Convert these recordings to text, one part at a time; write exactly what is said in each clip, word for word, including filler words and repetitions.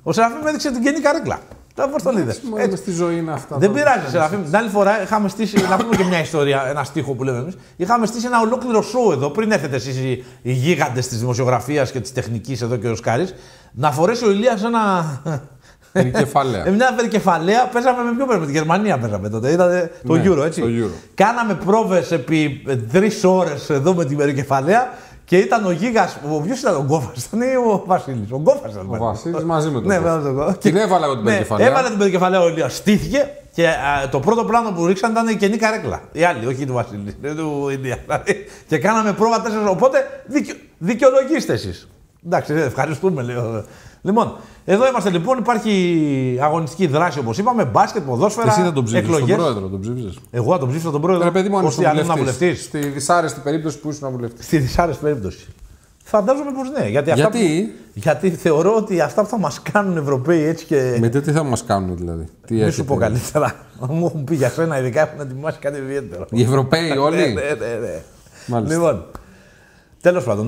Ο Σεραφείμ έδειξε την κενή καρέκλα. Πώς τον είδες. Μόνο στη ζωή είναι αυτά. Δεν πειράζει, Σεραφείμ. Την άλλη φορά είχαμε στήσει, να πούμε και μια ιστορία, ένα στίχο που λέμε εμείς. Είχαμε στήσει ένα ολόκληρο show εδώ, πριν έρθετε εσείς οι, οι γίγαντες της δημοσιογραφίας και της τεχνικής εδώ και ο Σκάρης, να φορέσει ο Ηλίας ένα. Περικεφαλαία. Μια περικεφαλαία, παίζαμε με ποιο παίζαμε, τη Γερμανία παίζαμε τότε. Είδατε το ναι, Euro, έτσι. Το Euro. Κάναμε πρόβες επί τρεις ώρες εδώ με την περικεφαλαία. Και ήταν ο Γίγας, ποιος ήταν ο Γκόφας, ήταν ή ο Βασίλης. Ο Γκόφας ήταν. Ο Βασίλης μαζί με τον ναι, Γκόφα. Την έβαλα εγώ την ναι, περικεφαλαία. Έβαλε την περικεφαλαία ο Ηλίας, στήθηκε και α, το πρώτο πλάνο που ρίξαν ήταν η κενή καρέκλα. Οι άλλοι, όχι του Βασίλη, του Ηλία. Και κάναμε πρόβα τέσσερα. Οπότε δικαι, δικαιολογήστε εσείς. Εντάξει, ευχαριστούμε, λέω. Λοιπόν, εδώ είμαστε λοιπόν, υπάρχει αγωνιστική δράση όπως είπαμε, μπάσκετ, ποδόσφαιρα. Εσύ θα τον ψήφισες εκλογές. τον πρόεδρο, τον ψήφισες. Εγώ θα τον ψήφισα τον πρόεδρο. Ρε παιδί μου, αν ήσουν βουλευτής. Στη δυσάρεστη περίπτωση που ήσουν βουλευτής. Στη δυσάρεστη περίπτωση. Φαντάζομαι πως ναι. Γιατί, αυτά γιατί? Που, γιατί θεωρώ ότι αυτά που θα μας κάνουν Ευρωπαίοι έτσι και. Με τι θα μας κάνουν δηλαδή. Τι Μη σου πω καλύτερα. Μου έχουν πει για σένα, ειδικά έχουν ετοιμάσει κάτι ιδιαίτερο. Οι Ευρωπαίοι όλοι. ναι, ναι, ναι. Μάλιστα. Λοιπόν. Τέλος πάντων.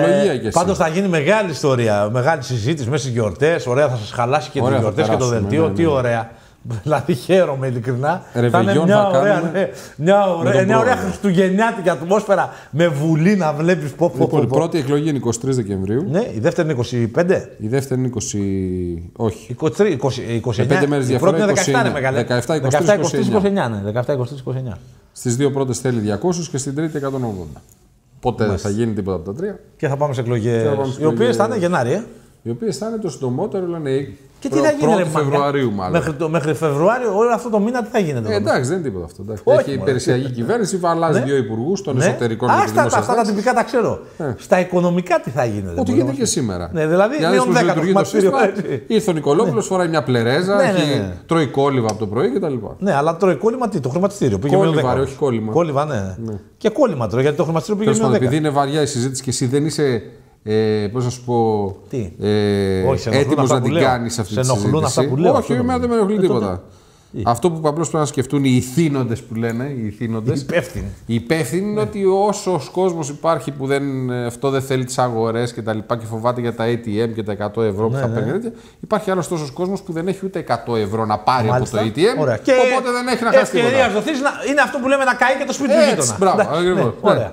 Ε, πάντως θα γίνει μεγάλη ιστορία, μεγάλη συζήτηση μέσα στις γιορτές. Ωραία, θα σας χαλάσει και τις γιορτές και το δελτίο. Ναι, ναι. Τι ωραία. Δηλαδή χαίρομαι ειλικρινά. Θα είναι μια θα ωραία, ναι, μια ωραία, μια ωραία χριστουγεννιάτικη ατμόσφαιρα με βουλή να βλέπεις πω, πω, λοιπόν, πω, πω. Η πρώτη εκλογή είναι εικοστή τρίτη Δεκεμβρίου. Ναι, η δεύτερη είναι είκοσι πέντε. Η δεύτερη είναι είκοσι. Όχι. είκοσι τρία, είκοσι, είκοσι εννιά. πέντε μέρες διαφορά. Η πρώτη είναι δεκαεπτά, είναι μεγάλη. δεκαεπτά, είκοσι, είκοσι εννιά. δεκαεπτά, είκοσι είκοσι εννιά. Στις δύο πρώτες θέλει διακόσιους και στην τρίτη εκατόν ογδόντα. Ποτέ δεν θα γίνει τίποτα από τα τρία. Και θα πάμε σε εκλογές. Οι οποίες θα είναι Γενάρη. Ε? Οι οποίες θα είναι το συντομότερο, λένε. Και τι θα γίνει, πρώτη Φεβρουαρίου, μάλλον. Μέχρι, το, μέχρι Φεβρουάριο, όλο αυτό το μήνα τι θα γίνεται. Ε, εντάξει, δεν είναι τίποτα αυτό. Όχι, έχει υπηρεσιακή κυβέρνηση, αλλάζει ναι. δύο υπουργούς των ναι. εσωτερικών και των αυτά τα τυπικά τα ξέρω. Ε. Στα οικονομικά τι θα γίνεται. Ό,τι γίνεται και σήμερα. Ναι, δηλαδή, μείον δέκα το σύστημα. Ήρθε ο Νικολόπουλος, φοράει μια πλερέζα, τρώει κόλληβα από το πρωί κτλ. Ναι, αλλά τρώει κόλλημα τι, το χρηματιστήριο. Κόλλημα, όχι κόλλημα. Κόλλημα, ναι. Και κόλλημα τρώει, γιατί το χρηματιστήριο πήγε μείον δέκα. Επειδή είναι βαριά η συζήτηση και εσύ δεν είσαι. Ε, πώς να σου πω. Τι? Ε, όχι, έτοιμος να την κάνεις αυτή τη συζήτηση. Σε ενοχλούν αυτά που λέω. Όχι, εμένα δεν με ενοχλεί τίποτα. Τι? Αυτό που απλώς πρέπει να σκεφτούν οι ηθήνοντες που λένε. Οι ηθήνοντες. Οι υπεύθυνοι. Οι υπεύθυνοι είναι ότι όσο κόσμος υπάρχει που δεν, αυτό δεν θέλει τις αγορές και τα λοιπά και φοβάται για τα έι τι εμ και τα εκατό ευρώ που ναι, θα παίρνει. Ναι. Υπάρχει άλλος τόσος κόσμος που δεν έχει ούτε εκατό ευρώ να πάρει Μάλιστα. από το έι τι εμ. Ωραία. Οπότε δεν έχει να χάσει τίποτα. Ευκαιρία δοθείς είναι αυτό που λέμε να καεί και το σπίτι του γείτονα. Μπράβο, ακριβώς.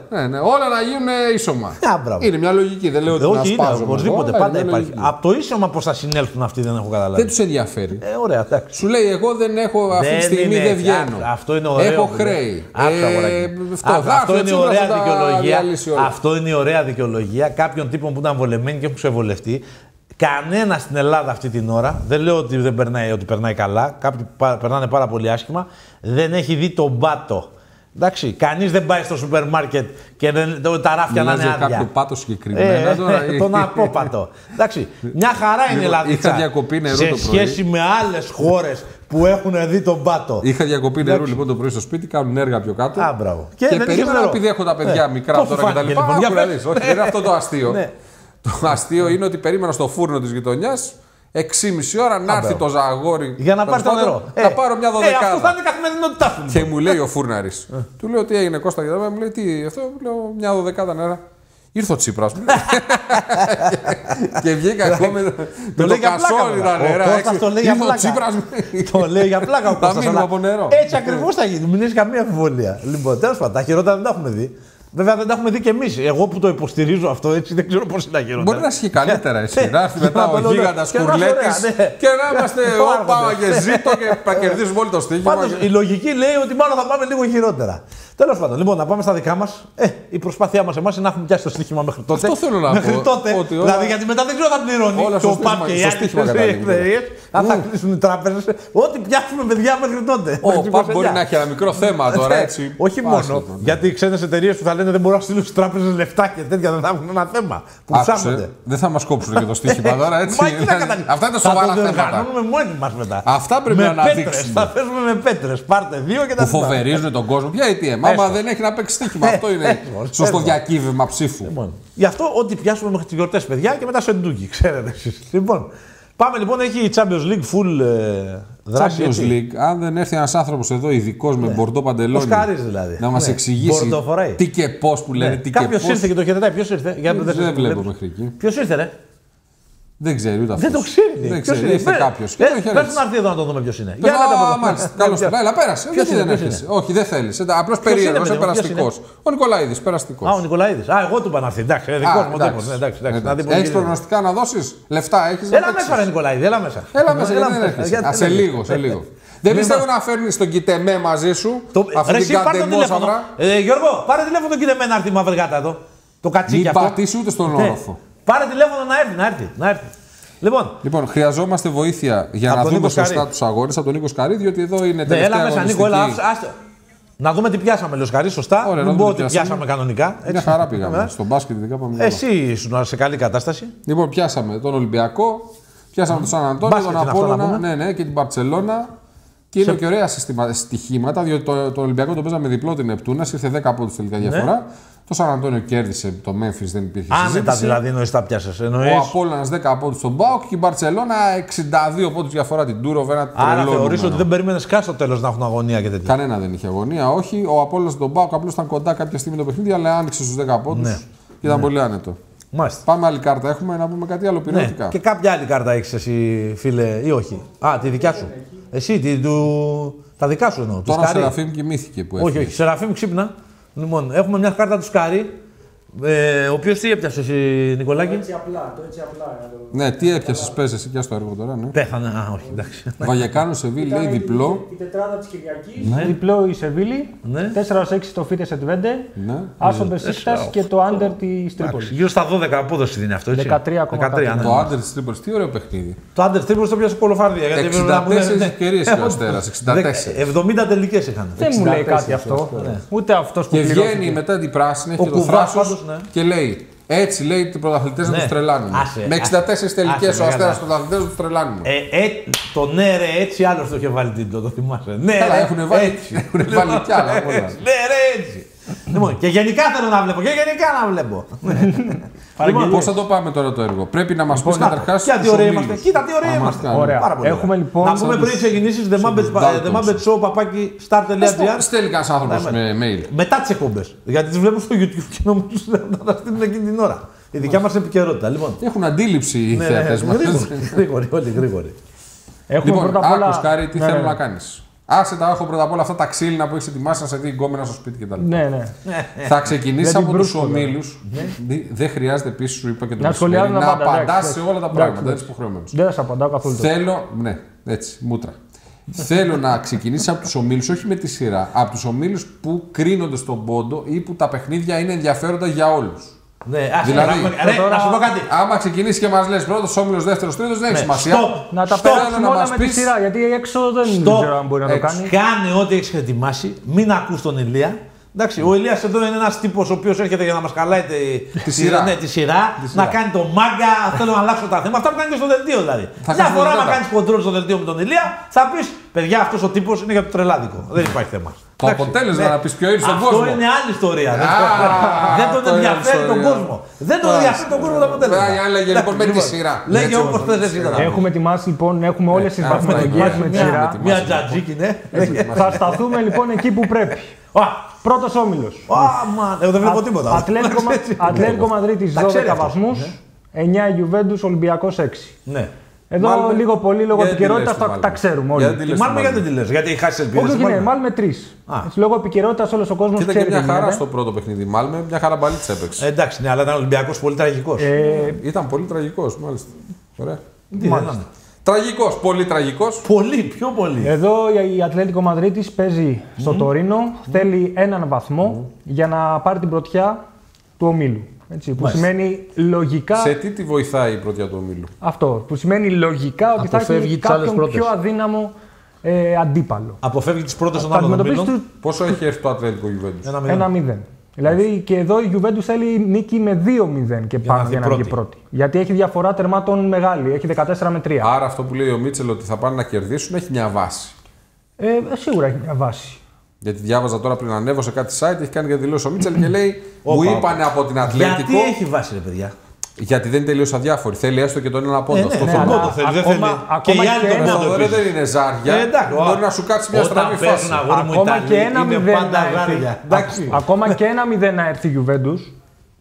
Όλα να γίνουν ίσωμα. Είναι μια λογική. Δεν λέω ότι να σπάζω. Οπωσδήποτε πάντα υπάρχει. Από το ίσωμα πώς θα συνέλθουν αυτοί δεν έχω καταλάβει. Δεν τους ενδιαφέρει. Ωραία, σου λέει εγώ δεν έχω αυτή τη στιγμή δεν βγαίνω. Αυτό είναι ωραίο. Έχω χρέη. Αυτό είναι ωραία δικαιολογία. Αυτό είναι η ωραία δικαιολογία κάποιων τύπων που ήταν βολεμένοι και έχουν ξεβολευτεί. Κανένα στην Ελλάδα αυτή την ώρα, δεν λέω ότι δεν περνάει, ότι περνάει καλά, κάποιοι περνάνε πάρα πολύ άσχημα, δεν έχει δει τον πάτο. Εντάξει, κανείς δεν πάει στο σούπερ μάρκετ και δεν, τα ράφια να είναι άδεια. Για κάποιο πάτο συγκεκριμένα ε, τώρα. Τον απόπατο. Εντάξει, μια χαρά είναι η Ελλάδα. Σε σχέση με άλλες χώρες που έχουν δει τον πάτο. Είχα διακοπή νερού λοιπόν το πρωί στο σπίτι, κάνουν έργα πιο κάτω. Α, μπράβο. Και, και περίμενα επειδή έχω τα παιδιά μικρά τώρα κτλ. Όχι, δεν είναι αυτό το αστείο. Το αστείο είναι ότι περίμενα στο φούρνο της γειτονιάς έξι και μισή ώρα να έρθει το ζαγόρι. Για να πάρει το νερό. Θα πάρω μια δωδεκάδα. Ε, αυτό θα είναι καθημερινότητά σου. Και μου λέει ο φούρναρης. Του λέω τι έγινε Κώστα, και μου λέει τι αυτό, μου λέω μια δωδεκάδα νερά. Ήρθε ο Τσίπρας μου. Και βγήκα εγώ με το κασόλι τα νερά. Ήρθε ο Τσίπρας μου. Το λέει για πλάκα ο Κώστας. Θα μείνουμε από νερό. Έτσι ακριβώς θα γίνει, μην έχει καμία αμφιβολία. Λοιπόν, τέλος πάντων, τα χειρότερα δεν τα έχουμε δει. Βέβαια δεν τα έχουμε δει κι εμείς. Εγώ που το υποστηρίζω αυτό έτσι δεν ξέρω πώς είναι τα χειρότερα. Μπορεί να ισχύει καλύτερα εσύ. Να έρθει μετά ο γίγαντας Κουρλέτης και να είμαστε όπα και ζήτω και θα κερδίσουμε όλοι το στοίχημα. Πάντως η λογική λέει ότι μάλλον θα πάμε λίγο χειρότερα. Τέλος πάντων, λοιπόν, να πάμε στα δικά μας. Ε, η προσπάθειά μας εμάς είναι να έχουμε πιάσει το στοίχημα μέχρι τότε. Αυτό θέλω να πω. Μέχρι τότε. Ότι όλα... Δηλαδή, γιατί μετά δεν ξέρω θα πληρώνει. Όλα το ΠΑΠ και οι άλλες εταιρείες. Αν θα κλείσουν οι τράπεζες. Ό,τι πιάσουμε, παιδιά, μέχρι τότε. Ο ΠΑΠ μπορεί να έχει ένα μικρό θέμα τώρα έτσι. Όχι μόνο. Γιατί οι ξένες εταιρείες που θα λένε δεν μπορούν να στείλουν στις τράπεζες λεφτά και τέτοια δεν θα έχουν ένα θέμα. Που ψάχνονται. Δεν θα μας κόψουν και το στοίχημα τώρα έτσι. Αυτά είναι σοβαρά θέματα. Αυτά πρέπει να αναδείξουμε. Θα παίζουμε με πέτρες. Πάρτε δύο και τα που φοβερίζουν τον κόσμο. Ποια έι τι εμ. Άμα δεν έχει να παίξει στοίχημα. Αυτό είναι σωστό διακύβευμα ψήφου. Γι' αυτό ό,τι πιάσουμε μέχρι τις γιορτές, παιδιά, και μετά σε ντούκι, ξέρετε εσείς. Λοιπόν, πάμε λοιπόν, έχει η Champions League full ε, δράση. Champions έτσι. League, αν δεν έρθει ένας άνθρωπος εδώ ειδικός ναι. με μπορντό παντελόνι δηλαδή. να μας ναι. εξηγήσει τι και πώς που λένε, ναι. τι και πώς. Κάποιος ήρθε και το χαιρετάει, ποιος ήρθε. Για δεν δεν βλέπω μέχρι εκεί. Ποιος ήρθε, ρε. Δεν ξέρει ούτε αυτό. Δεν το ξέρει. Δεν ξέρει. Ήρθε κάποιο. Πες να έρθει εδώ να το δούμε ποιο είναι. Για να μάλιστα. Καλώ ήρθατε. Έλα, πέρασε. Γιατί δεν έρχεσαι. Όχι, δεν θέλει. Απλώ περίεργο, περαστικό. Ο Νικολαίδη, περαστικό. Α, ο Νικολαίδη. Α, εγώ του είπα να έρθει. Εντάξει, δικό μου. Έχει προγνωστικά να δώσει λεφτά, έχει. Έλα μέσα, ρε Νικολαίδη, έλα μέσα. Έλα μέσα, σε λίγο, σε λίγο. Δεν πιστεύω να φέρνει τον Κιτεμέ μαζί σου. Αυτή την κατεμόσαυρα. Γιώργο, πάρε τηλέφωνο τον Κιτεμέ να έρθει η μαύρη γάτα εδώ. Το κατσίκι αυτό. Μην πατήσει ούτε στον όροφο. Πάρε τηλέφωνο να έρθει, να έρθει. Να έρθει. Λοιπόν, λοιπόν, χρειαζόμαστε βοήθεια για να δούμε σωστά του αγώνες από τον Νίκο Σκαρί, διότι εδώ είναι τελευταία. Έλα μέσα, Νίκο, έλα. Να δούμε τι πιάσαμε, λέω Σκαρί, σωστά. Ωραία, μην πω ότι πιάσαμε κανονικά. Μια χαρά πήγαμε. Στον μπάσκετ ειδικά πάμε. Εσύ ήσουν σε καλή κατάσταση. Λοιπόν, πιάσαμε τον Ολυμπιακό, πιάσαμε τον Σαν Αντώνιο, τον Απόλλωνα, ναι, ναι, και την Μπαρτσελώνα. Και είναι και ωραία στοιχήματα, διότι το, το Ολυμπιακό το παίζαμε διπλό την Νεπτούνα, ήρθε δέκα από τους τελικά διαφορά. Ναι. Το Σαν Αντώνιο κέρδισε, το Memphis δεν υπήρχε συζήτηση. Άνετα δηλαδή εννοείς τα πιάσες. Εννοείς... Ο Απόλλωνας δέκα από τους στον Πάοκ και η Μπαρτσελώνα εξήντα δύο από τους διαφορά την Τούροβ. Άρα θεωρείς ότι δεν περίμενες καν στο τέλος να έχουν αγωνία και τέτοια. Κανένα δεν είχε αγωνία, όχι. Ο Απόλλωνας στον Πάοκ απλώς ήταν κοντά κάποια στιγμή το παιχνίδι, αλλά άνοιξε στους δέκα από τους ναι. και ήταν ναι. πολύ άνετο. Μάλιστα. Πάμε άλλη κάρτα, έχουμε να πούμε κάτι άλλο πυρηνικά. Ναι. Και κάποια άλλη κάρτα έχεις εσύ, φίλε, ή όχι. Α, τη δικιά σου. Εσύ, τη, του... τα δικά σου εννοώ. Τώρα ο Σεραφείμ κοιμήθηκε που έφυγε. Όχι, όχι, Σεραφείμ ξύπνα. Λοιπόν, έχουμε μια κάρτα του Σκάρι. Ε, ο οποίος τι έπιασε εσύ, Νικολάκη. Το έτσι απλά, το έτσι απλά. Ναι, τι έπιασε, πες εσύ και στο έργο τώρα. Ναι. Πέθανε, α, όχι, εντάξει. Βαγεκάνο Σεβίλη, λέει διπλό. Η τετράδα της Κυριακής. Ναι. Διπλό η Σεβίλη. Ναι. τέσσερα έξι το Φίτες Ετβέντε. Ναι. Άσο Μπεσίκτας και το Άντερ της Τρίπολης. Γύρω στα δώδεκα απόδοση δίνει αυτό, έτσι. δεκατρία κόμμα τρία. Το Άντερ της Τρίπολης, τι ωραίο παιχνίδι. Το Άντερ της Τρίπολης το πιάσε κολοφάρδια. εξήντα τέσσερις ευκαιρίες ο Αστέρας. εβδομήντα τελικές είχαν. Δεν μου λέει κάτι αυτό. Ούτε αυτός που και βγαίνει μετά την πράσινη, έχει το θράσος και λέει. Έτσι λέει οι πρωταθλητές να τους τρελάνουν. Με εξήντα τέσσερις τελικές ο Αστέρας πρωταθλητές να τους τρελάνουν. Το ναι ρε έτσι άλλος το είχε βάλει τίτλο, το θυμάσαι. Ναι ρε έχουν βάλει κι άλλα. Ναι ρε έτσι. Λοιπόν, και γενικά θέλω να βλέπω, και γενικά να βλέπω. Λοιπόν, πώς θα το πάμε τώρα το έργο. Πρέπει να μας πεις καταρχάς. Κοίτα τι ωραία είμαστε. Κοίτα τι ωραία είμαστε. Ωραία. Έχουμε λοιπόν. Να πούμε πριν ξεκινήσεις The Muppet Show παπάκι star τελεία gr. Στέλνει κανένας άνθρωπος με mail. Μετά τις εκπομπές. Γιατί τις βλέπουμε στο YouTube και νομίζω να τα στείλουν εκείνη την ώρα. Η δικιά μας επικαιρότητα. Έχουν αντίληψη οι θεατές μας. Γρήγοροι, όλοι γρήγοροι. Λοιπόν, άκους Κάρη, τι θέλω να κάνεις. Άσε τα έχω πρώτα απ' όλα αυτά τα ξύλινα που έχει ετοιμάσει να σε δει γκόμενα στο σπίτι κτλ. Ναι, ναι. Θα ξεκινήσει από τους ομίλους. Ναι. Δεν χρειάζεται επίσης, σου είπα και το μεσημέρι, να απαντάς σε όλα τα πράγματα. Δεν είσαι υποχρεωμένος. Δεν θα απαντάω καθόλου. Θέλω, ναι, έτσι, μούτρα. Θέλω να ξεκινήσει από τους ομίλους, όχι με τη σειρά, από τους ομίλους που κρίνονται στον πόντο ή που τα παιχνίδια είναι ενδιαφέροντα για όλους. Ναι, ας δηλαδή, ρε, ρε, τώρα... να σου πω κάτι. Άμα ξεκινήσει και μας λες πρώτος όμιλος, δεύτερος, τρίτος, δεν έχει σημασία. Να τα περάσουμε όλα με τη σειρά, γιατί έξω δεν ξέρω αν μπορεί να το κάνει. Κάνε ό,τι έχεις ετοιμάσει, μην ακούς τον Ηλία. Εντάξει, ο Ηλίας εδώ είναι ένας τύπος ο οποίος έρχεται για να μας χαλάει τη, τη, σειρά. Ναι, τη, σειρά, τη σειρά, να κάνει το μάγκα, θέλω να αλλάξω τα θέματα. Αυτά που κάνει και στο δελτίο δηλαδή. Μια φορά να κάνεις κοντρόλ στο δελτίο με τον Ηλία, θα πεις παιδιά αυτός ο τύπος είναι για το τρελάδικο. Δεν υπάρχει θέμα. Το αποτέλεσμα να πεις ποιο είναι στον κόσμο. Αυτό είναι άλλη ιστορία. Δεν τον ενδιαφέρει τον κόσμο. Δεν τον ενδιαφέρει τον κόσμο το αποτέλεσμα. Λέγε λοιπόν με τη σειρά. Λέγε όπως θες εσύ τώρα. Έχουμε ετοιμάσει λοιπόν, έχουμε όλες τις βαθμολογίες με τη σειρά. Μια τζατζίκι, ναι. Θα σταθούμε λοιπόν εκεί που πρέπει. Πρώτος όμιλος. Εγώ δεν βλέπω τίποτα. Ατλέτικο Μαδρίτης δώδεκα βαθμούς, εννιά Γιουβέντους, Ολυμπιακός έξι. Εδώ Μάλμε, λίγο πολύ λόγω επικαιρότητας τα, τα ξέρουμε όλοι. Μάλλον γιατί δεν τη λες, γιατί χάσει ελπίδες. Όχι, ναι, μάλλον με τρεις. Λόγω επικαιρότητας όλος ο κόσμος ξέρει. Ήταν και μια χαρά στο πρώτο παιχνίδι. Μάλλον μια χαρά μπαλίτσα έπαιξε. Ε, εντάξει, ναι, αλλά ήταν Ολυμπιακός πολύ τραγικός. Ε, ήταν πολύ τραγικός, μάλιστα. Ωραία. Τι μάλιστα. Τραγικός, πολύ τραγικός. Πολύ, πιο πολύ. Εδώ η Ατλέτικο Μαδρίτης παίζει στο mm. Τωρίνο, mm. θέλει έναν βαθμό mm. για να πάρει την πρωτιά του ομίλου. Έτσι, που Μάλιστα. σημαίνει λογικά. Σε τι τη βοηθάει η πρωτιά του ομίλου. Αυτό. Που σημαίνει λογικά ότι αποφεύγει θα έχει κάποιον πιο αδύναμο ε, αντίπαλο. Αποφεύγει τις πρώτες των άλλων ομίλων. Του... Πόσο έχει έρθει το Ατλέτικο Γιουβέντους. ένα μηδέν. Δηλαδή και εδώ η Γιουβέντους θέλει νίκη με δύο μηδέν και πάνω για να βγει πρώτη. Γιατί έχει διαφορά τερμάτων μεγάλη. Έχει δεκατέσσερα με τρία. Άρα αυτό που λέει ο Μίτσελ ότι θα πάνε να κερδίσουν έχει μια βάση. Ε, σίγουρα έχει μια βάση. Γιατί διάβαζα τώρα πριν ανέβω σε κάτι site, έχει κάνει για δηλώσει ο Μίτσελ και λέει μου είπανε από την Ατλέτικο. Γιατί έχει βάση, ρε παιδιά. Γιατί δεν είναι τελείως αδιάφορη. Θέλει έστω και τον ένα πόντο. Ε, αυτό ναι, ναι, ναι, το θέλει. Δεν θέλει. Και οι άλλοι τον πόντο δεν είναι ζάρια. Ε, μπορεί να σου κάτσει μια στραβή φάση. Ακόμα και ένα μηδέν να έρθει. Ακόμα και ένα μηδέν να έρθει η Γιουβέντους.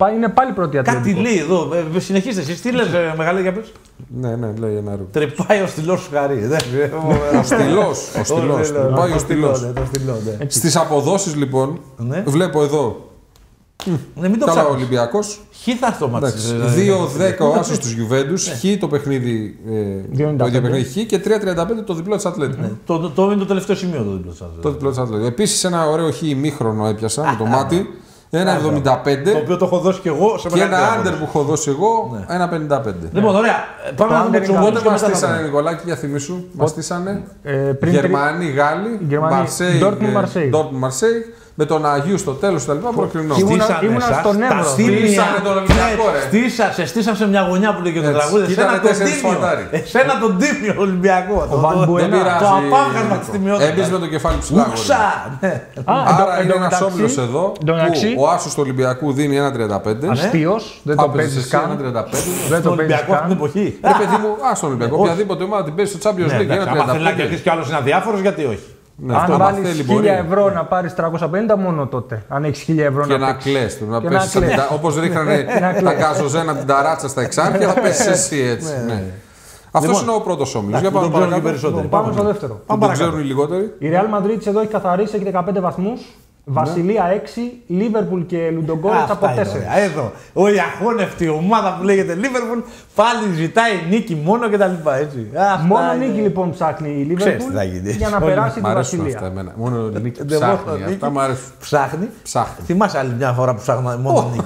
Είναι πάλι πρώτη Ατλέτικο. Κάτι λέει εδώ. Ε, συνεχίστε εσείς. Τι λες, ε, μεγάλη για πες. Ναι, ναι, λέει ένα ρούχο. Τρεπάει ο στυλός σου χαρί. Ο στυλός. Ο στυλός. Τρεπάει ο στυλός. Στις αποδόσεις λοιπόν, βλέπω εδώ. Ναι, μην το καλά, ο ψάχνεις. Ολυμπιακός. Χ θα αυτό μάτς. δύο δέκα ο άσος τους Γιουβέντους. Χ το παιχνίδι. Το ίδιο παιχνίδι Χ και τρία τριάντα πέντε το διπλό της Ατλέτικο. Το, το είναι το τελευταίο σημείο το διπλό της Ατλέτικο. Το διπλό της Ατλέτικο. Επίσης ένα ωραίο Χ ημίχρονο έπιασα με το μάτι. ένα εβδομήντα πέντε. Το οποίο το έχω δώσει και εγώ σε και ένα άντερ που έχω δώσει εγώ, ένα πενήντα πέντε. Λοιπόν, ωραία. Πάμε να δούμε τους ομίλους. Πότε μας στήσανε, Νικολάκη, για θυμίσου. Μας στήσανε Γερμανοί, Γάλλοι, Ντόρτμουντ, Μαρσέιγ. Με τον Αγίου στο τέλος του λοιπά προκρινό. Ήμουν στον Εύρο. Στήσανε τον Ολυμπιακό, ρε. Στήσασε, στήσαν σε μια γωνιά που λέγε το τραγούδι. Εσένα τον Τίμιο. Εσένα τον Τίμιο Ολυμπιακό. Το απάγασμα της τιμιότητας. Έμπεις με το κεφάλι ψηλά. Άρα είναι ένας όμιλος εδώ που ο άσος του Ολυμπιακού δίνει ένα τριάντα πέντε. Αστείος, δεν το παίζεις καν. Δεν το Ολυμπιακό αυτή την εποχή. Ρε παιδί μου, άσο Ολυμπιακό. Οποιαδήποτε ομάδα την παίζει στο Champions League ένα τριάντα πέντε. Αν θέλει να κερδίσει κι άλλος είναι αδιάφορος, γιατί όχι. Ναι, αν βάλεις χίλια ευρώ να πάρεις τριακόσια πενήντα μόνο τότε. Αν έχεις χίλια ευρώ και να, να κλαις. Να πέσεις όπως ρίχνανε τα γκαζοζένα από την ταράτσα στα εξάρχεια, θα πέσεις εσύ έτσι. Ναι. Αυτός είναι ο πρώτος όμιλος. Για πάμε παρακάτω. Πάμε στο δεύτερο. Δεν ξέρουν οι λιγότεροι. Η Real Madrid εδώ έχει καθαρίσει, έχει δεκαπέντε βαθμούς. Βασιλεία έξι, Λίβερπουλ και Λουντογκόρετς από τέσσερα. Εδώ. Όλη η αχώνευτη ομάδα που λέγεται Λίβερπουλ πάλι ζητάει νίκη μόνο κτλ. Μόνο νίκη λοιπόν ψάχνει η Λίβερπουλ για να περάσει τη Βασιλεία. Μόνο νίκη ψάχνει. Αυτά μου αρέσουν. Ψάχνει. Θυμάσαι άλλη μια φορά που ψάχνει μόνο νίκη.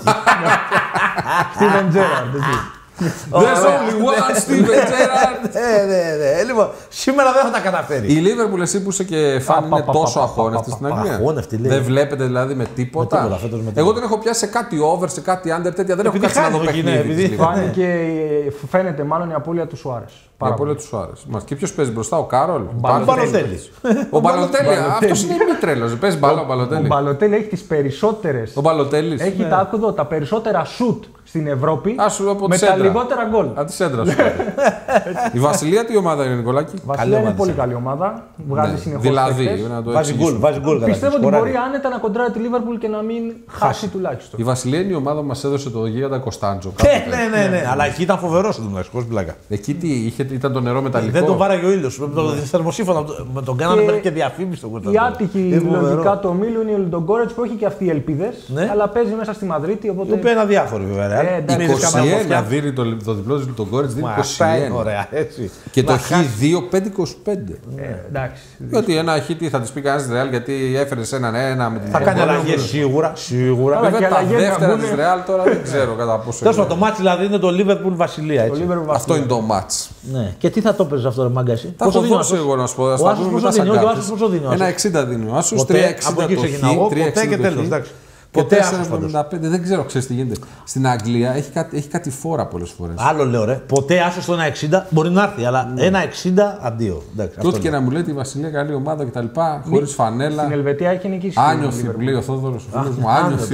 Στίβεν Τζέραρντ. There's only one Steven Gerrard. Λοιπόν, σήμερα δεν θα τα καταφέρει. Η Λίβερπουλ, εσύ που είσαι και φαν, είναι τόσο αχώνευτη στην Αγγλία. Δεν βλέπετε δηλαδή με τίποτα. Εγώ δεν έχω πιάσει σε κάτι over, σε κάτι under, τέτοια. Δεν έχω κάτσει να δω παιχνίδι. Φαίνεται μάλλον η απώλεια του Σουάρες. Η απώλεια του Σουάρες. Και ποιο παίζει μπροστά, ο Κάρολ. Ο Μπαλοτέλη. Ο Μπαλοτέλη, αυτό είναι μη τρέλο. Παίζει μπαλό ο Μπαλοτέλη. Ο Μπαλοτέλη έχει τι περισσότερε. Ο Μπαλοτέλη. Έχει τα περισσότερα σουτ στην Ευρώπη με τα λιγότερα γκολ. Από τη σέντρα σου. Η Βασιλεία τι ομάδα είναι, Νικολάκη? Η Βασιλεία είναι πολύ καλή ομάδα. Βγάζει συνεχώς. Δηλαδή, βάζει γκολ. Πιστεύω ότι μπορεί άνετα να κοντράρει τη Λίβερπουλ και να μην χάσει τουλάχιστον. Η Βασιλεία είναι η ομάδα που μας έδωσε το Γίγαντα Κωνσταντζο. Ναι, ναι, ναι. Αλλά εκεί ήταν φοβερό το μεταξύ. Πλάκα. Εκεί τι είχε, ήταν το νερό μεταλλικό. Δεν τον βάραγε ο ήλιος. Με το θερμοσύφωνα τον κάνανε μέχρι και διαφήμιση στον Κωνσταντζο. Η άτυχη λογικά του ομίλου είναι ο Λουντογκόρετς που έχει και αυτοί οι ελπίδες. Αλλά παίζει μέσα στη Μαδρίτη. Του είπε ένα διάφορο βέβαια. είκοσι ένα δίνει το, το διπλό του Λουντογκόρετς, δίνει είκοσι ένα. Ωραία, έτσι. Και το Χ δύο πέντε είκοσι πέντε. Εντάξει. Γιατί ένα Χ τι θα τη πει κανένα Ρεάλ, γιατί έφερε έναν ένα με την. Θα κάνει αλλαγές σίγουρα. Σίγουρα. Βέβαια τα δεύτερα τη Ρεάλ τώρα δεν ξέρω κατά πόσο. Τέλο πάντων, το μάτς δηλαδή είναι το Liverpool Βασιλεία. Αυτό είναι το μάτς. Ναι. Και τι θα το παίζει αυτό, ρε μάγκα εσύ? Θα το δώσω εγώ να σου πω. Ο Άσος πόσο δίνει, ο Άσος πόσο δίνει. Ένα εξήντα δίνει ο Άσος, τρία εξήντα το Χ, τρία εξήντα το Χ. Και τέσσερα εβδομήντα πέντε, δεν ξέρω, ξέρεις τι γίνεται. Στην Αγγλία έχει κάτι, έχει κάτι φόρα πολλές φορές. Άλλο λέω ρε. Ποτέ άσο στο ένα εξήντα μπορεί να έρθει, αλλά ναι. ένα εξήντα αντίο. Τότε και να μου λέτε η Βασιλεία καλή ομάδα κτλ. Χωρίς φανέλα. Στην Ελβετία έχει νικήσει. Άνιωθη που λέει ο Θόδωρος, ο φίλος μου. Άνιωθη.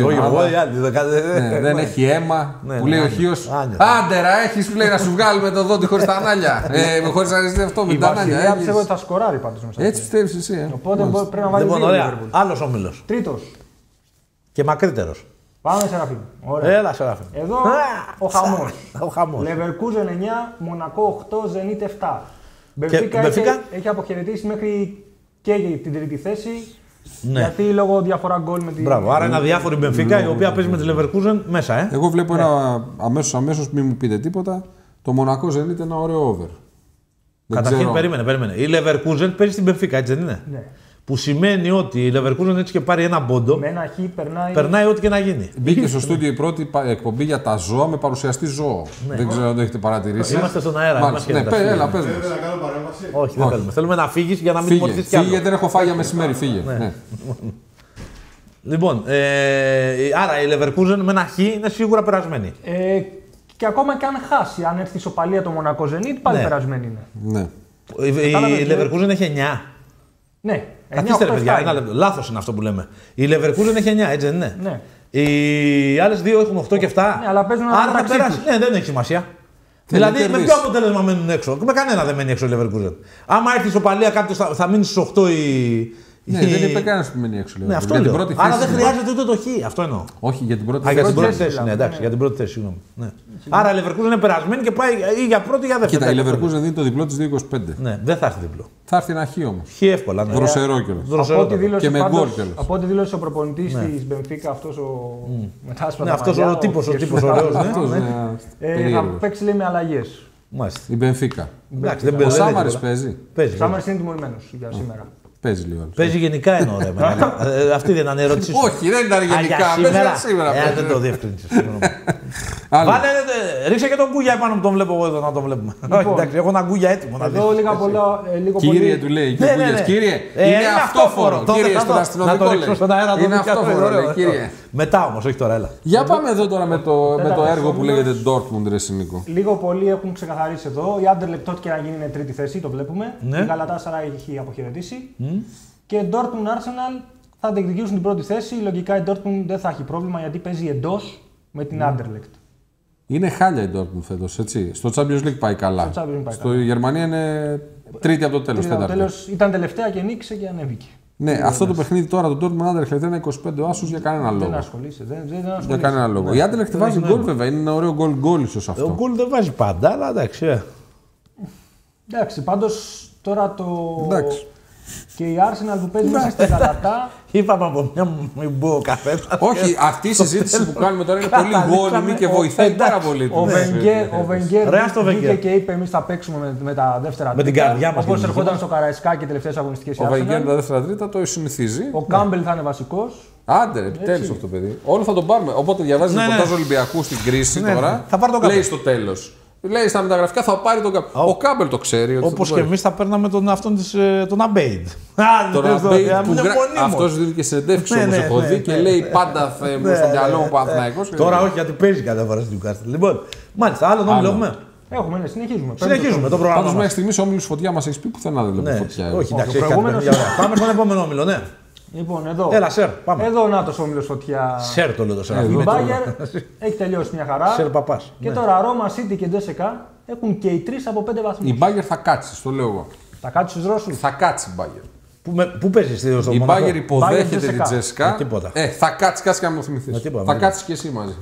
Δεν έχει αίμα. Που λέει ο Χίος. Άντερα, έχεις που λέει να σου βγάλουμε το δόντι χωρίς τα ανάλια. Χωρίς να ζητήσει αυτό με τα ανάλια. Πιστεύω ότι θα σκοράρει πάντως μέσα. Έτσι πιστεύεις εσύ. Οπότε πρέπει να βάλει δύο. Άλλος όμιλος. Τρίτος. Και μακρύτερος. Πάμε Σεραφείμ. Έλα Σεραφείμ. Εδώ ο χαμός. Ο χαμός. Leverkusen εννιά, Μονακό οκτώ, Zenit επτά. Μπενφίκα έχει, έχει αποχαιρετήσει μέχρι και για την τρίτη θέση. Ναι. Γιατί λόγω διαφορά γκολ με την. Μπράβο. Άρα είναι αδιάφορη η Μπενφίκα η οποία παίζει με τη Leverkusen μέσα. Ε. Εγώ βλέπω ένα αμέσως αμέσως, μην μου πείτε τίποτα. Το Μονακό Zenit ένα ωραίο over. Καταρχήν περίμενε, περίμενε. Η Leverkusen παίζει στην Μπενφίκα, έτσι δεν είναι? Ναι. Που σημαίνει ότι η Leverkusen έτσι και πάρει ένα πόντο. Με ένα χ περνάει. Περνάει ό,τι και να γίνει. Μπήκε στο στούντιο η πρώτη εκπομπή για τα ζώα με παρουσιαστή ζώο. Ναι. Δεν ξέρω αν το έχετε παρατηρήσει. Είμαστε στον αέρα. Μάλιστα. Ναι, πέ, έλα, πες μας. Θέλετε να κάνω παρέμβαση? Όχι, δεν θέλουμε. Θέλουμε να φύγεις για να μην τιμωρηθείς κι άλλο. Φύγε, δεν έχω φάει για μεσημέρι, φύγε. Ναι. Ναι. Λοιπόν, ε, άρα η Leverkusen με ένα χ είναι σίγουρα περασμένη. Ε, και ακόμα και αν χάσει, αν έρθει η ισοπαλία το Μονακό Zenit, πάλι ναι. περασμένη είναι. Ναι. Η, η, η Leverkusen έχει εννιά. Ναι. Καθίστε ρε παιδιά, ένα λεπτό. Λάθος είναι αυτό που λέμε. Η Leverkusen έχει εννιά, έτσι δεν είναι? Ναι. Οι άλλες δύο έχουν οκτώ και επτά. Ναι, αλλά παίζουν άρα θα περάσει. Ναι, δεν έχει σημασία. Δηλαδή με ποιο αποτέλεσμα μένουν έξω? Με κανένα δεν μένει έξω η Leverkusen. Άμα έρθει η ισοπαλία κάποιος θα, θα μείνει στους οκτώ η, Ναι, δεν είπε κανένα που μένει έξω. Ναι, αυτό λέω. Άρα δεν χρειάζεται ούτε το χ. Αυτό εννοώ. Όχι, για την πρώτη θέση. Α, για την πρώτη θέση. Ναι, εντάξει, για την πρώτη θέση. Συγγνώμη. Ναι. Άρα η Leverkusen είναι περασμένη και πάει ή για πρώτη ή για δεύτερη. Κοίτα, η Leverkusen δίνει το διπλό τη δύο είκοσι πέντε. Ναι, δεν θα έρθει διπλό. Θα έρθει ένα χ όμως. Χ εύκολα. Ναι. Δροσερό κιόλας. Και με γκολ κιόλας. Από ό,τι δήλωσε ο προπονητής της Μπενφίκα, αυτός ο μετάσπρος. Ναι, αυτός ο τύπος ωραίος. Θα παίξει λέει με αλλαγές. Η Μπενφίκα. Ο Σάμαρης παίζει. Ο Σάμαρης είναι τιμωρημένος για σήμερα. Παίζει λίγο. Παίζει γενικά εννοώ. Αυτή δεν ήταν η ερώτησή σου. Όχι, δεν ήταν γενικά. Σήμερα. Δεν το διευκρίνησε. Βάλε, ρίξε και τον Γκούγια επάνω που τον βλέπω εγώ εδώ να τον βλέπουμε. Όχι, εντάξει, έχω ένα Γκούγια έτοιμο να δεις. Εδώ λίγα πολλά. Κύριε του λέει, κύριε, είναι αυτόφορο. Κύριε, στον αστυνομικό λέει. Είναι αυτόφορο, κύριε. Μετά όμως, όχι τώρα, έλα. Για πάμε εδώ τώρα με το έργο που λέγεται Dortmund, ρε Νίκο. Λίγο πολύ έχουν ξεκαθαρίσει εδώ. Η Anderlecht ό,τι και να γίνει είναι τρίτη θέση, το βλέπουμε. Η Galatasaray έχει αποχαιρετήσει. Και Dortmund Arsenal θα διεκδικήσουν την πρώτη θέση. Λογικά η Dortmund δεν θα έχει πρόβλημα γιατί παίζει εντός με την Anderlecht. Είναι χάλια η Dortmund φέτος, έτσι. Στο Champions League πάει καλά. Στο, πάει Στο καλά. Γερμανία είναι τρίτη από το τέλος. Το τέλος ήταν τελευταία και νίκησε και ανέβηκε. Ναι, είναι αυτό το παιχνίδι τώρα, το Dortmund Anderlecht είναι είκοσι πέντε ο άσος για κανένα λόγο. Δεν ασχολείσαι. Δεν, δεν ασχολείσαι. Για κανένα λόγο. Ναι. Η Anderlecht βάζει γκολ βέβαια, είναι ένα ωραίο γκολ γκολ ίσως αυτό. Ο γκολ δεν βάζει πάντα, αλλά εντάξει. Εντάξει, πάντως τώρα το. Εντάξει. Και η Arsenal που παίζει μέσα στην Γαλατά. Είπαμε από μια μην μπω ο καθένα. Όχι, αυτή η συζήτηση που κάνουμε τώρα είναι πολύ γόνιμη και βοηθάει πάρα πολύ. Ο Βενγκέρ βγήκε και είπε: εμείς θα παίξουμε με τα δεύτερα τρίτα. Με την καρδιά μας. Όπως ερχόταν στο Καραϊσκάκι και τελευταίες αγωνιστικές. Ο Βενγκέρ με τα δεύτερα τρίτα το συνηθίζει. Ο Κάμπελ θα είναι βασικός. Άντε, επιτέλους αυτό το παιδί. Όλο θα τον πάρουμε. Οπότε διαβάζει ρεπορτάζ Ολυμπιακού στην κρίση τώρα. Λέει στο τέλος. Λέει στα μεταγραφικά θα πάρει τον Κάμπελ. Ο Κάμπελ το ξέρει. Όπως και εμείς θα παίρναμε τον αυτόν της, τον Αμπέιντ. Τον Αμπέιντ που αυτός δίνει και συνεντεύξεις όπως έχω δει και λέει πάντα στο μυαλό μου Παναθηναϊκός. Τώρα όχι γιατί παίζει κάθε φορά στην Newcastle. Λοιπόν, μάλιστα, άλλο νόμιλο έχουμε. Έχουμε, ναι, συνεχίζουμε. Συνεχίζουμε το πρόγραμμα. Πάντως μέχρι στιγμής ο όμιλος Φωτιά μας έχει πει πουθενά δεν βλέπω Φωτιά. Όχι, εντάξει, πάμε στον επόμενο όμιλο, ναι. Λοιπόν, εδώ. Έλα, σερ, πάμε. Εδώ να το όμιλος Φωτιά. Σερ το λέω το σερ. Η Bayern έχει τελειώσει μια χαρά. Σερ παπάς. Και τώρα Ρώμα, City και Ντέσσεκα έχουν και οι τρεις από πέντε βαθμούς. Η Bayern θα κάτσει, το λέω εγώ. Θα κάτσει στους Ρώσους. Θα κάτσει η Bayern. Πού, με, πού παίζει στη Ρωσία. Η Bayern υποδέχεται την Τζέσκα. Ε, ε, θα κάτσει, κάτσει και να μου θυμηθείς. Θα κάτσει και εσύ μαζί.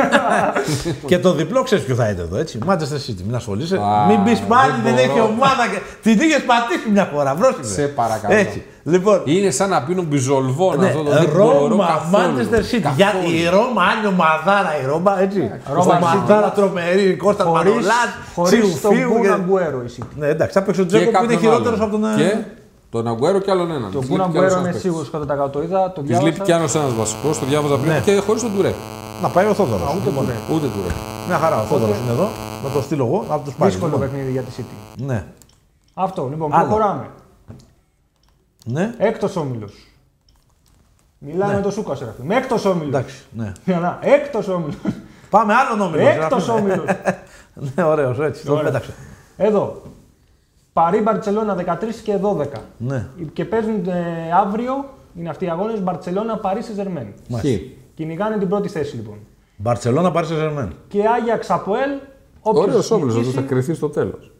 Και το διπλό ξέρει ποιο θα είναι εδώ, έτσι. Manchester City, μην ασχολείσαι. Μην πει πάλι δεν έχει ομάδα. Την είχε πατήσει μια φορά, πρόσεχε. Σε παρακαλώ. Έτσι. Λοιπόν, είναι σαν να πίνουν μπιζολβόν ναι, αυτό το Ρώμα, Manchester City. Για η Ρώμα, άλλη ομαδάρα η Ρώμα, έτσι. Ομαδάρα τρομερή, Κώστα Μανολάς, χωρίς τον Kun Aguero η City. Ναι, εντάξει, θα παίξει ο Τζέκο που είναι χειρότερος από τον. Τον Αγκουέρο και άλλον έναν. Τον Kun Aguero είναι σίγουρος κατά τα εκατό. Είδα, το διάβασα. Της λείπει κι άλλος ένας βασικός, το διάβαζα πριν και χωρίς τον Τουρέ. Να πάει ο Θόδωρος. Ούτε Τουρέ. Ούτε Τουρέ. Μια χαρά, ο Θόδωρος είναι εδώ. Να το στείλω εγώ, να τους πάρει. Δύσκολο παιχνίδι για τη City. Ναι. Αυτό, λοιπόν, προχωράμε. Ναι. Έκτος όμιλος. Μιλάμε με τον Σούκα, Σεραφείμ. Με έκτος όμιλος. Εντάξει, ναι. Έκτος όμιλος. Πάμε άλλον όμιλο. Έκτος όμιλος. Ναι, ωραίος, έτσι. Το πέταξε. Εδώ. Παρί Μπαρτσελώνα δεκατρείς και δώδεκα. Ναι. Και παίζουν ε, αύριο, είναι αυτοί οι αγώνες, Μπαρτσελώνα Παρί Σεζερμέν. Κυνηγάνε την πρώτη θέση λοιπόν. Μπαρτσελώνα Παρί Σεζερμέν. Και Άγιαξ Αποέλ. Ωραίος όμιλος, αυτό θα κρυθεί στο τέλος.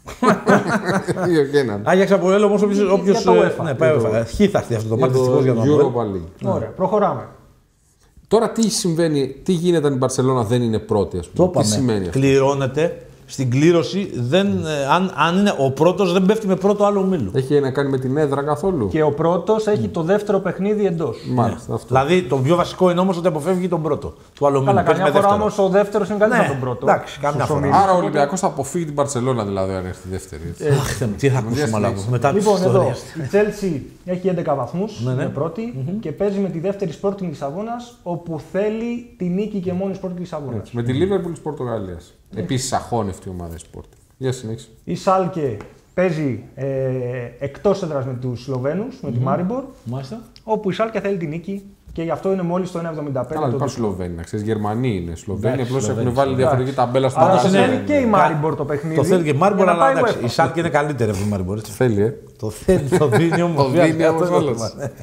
Άγιαξ Αποέλ όμως όποιος. Ναι, πάει χ θα έρθει αυτό το μάτι δυστυχώς για τον Αποέλ. Ωραία, προχωράμε. Τώρα τι συμβαίνει, τι γίνεται αν η Μπαρτσελώνα δεν είναι πρώτη, ας πούμε. Τι σημαίνει αυτό. Κληρώνεται. Στην κλήρωση, δεν, αν, αν είναι ο πρώτος δεν πέφτει με πρώτο άλλο ομίλο. Έχει να κάνει με την έδρα καθόλου. Και ο πρώτος έχει το δεύτερο παιχνίδι εντός. Μάλιστα. Αυτό. Δηλαδή το πιο βασικό είναι όμως ότι αποφεύγει τον πρώτο του άλλου ομίλου. Καλά, καμιά φορά όμως ο δεύτερος είναι καλύτερος από τον πρώτο. Εντάξει, καμιά φορά. Άρα ο Ολυμπιακός θα αποφύγει την Μπαρτσελώνα δηλαδή αν έρθει δεύτερη. Αχ, τι θα ακούσουμε αλλά μετά τις Λοιπόν, εδώ ιστορίες. η Chelsea έχει έντεκα βαθμούς, είναι πρώτη και παίζει με τη δεύτερη Sporting Λισαβόνας όπου θέλει τη νίκη και μόνη Sporting Λισαβόνας. Με τη Liverpool της Πορτογαλίας. Επίσης αχώνευτη ομάδα Sporting. Για συνέχιση. Η Σάλκε παίζει ε, εκτός έδρας με τους Σλοβαίνους, με mm-hmm. τη Μάριμπορ, Μάλιστα. όπου η Σάλκε θέλει τη νίκη και γι' αυτό είναι μόλις το ένα εβδομήντα πέντε. Αλλά υπάρχουν Σλοβαίνοι, να ξέρεις, Γερμανοί είναι. Σλοβαίνοι απλώς έχουν βάλει διαφορετική ταμπέλα στο Άρα θέλει και η Μάριμπορ το παιχνίδι. Το θέλει και η Μάριμπορ, αλλά εντάξει, η Σάλκε είναι καλύτερη από τη Μάριμπορ. Το θέλει, ε. Το θέλει, το δίνει όμως. Το δίνει όμως όλος.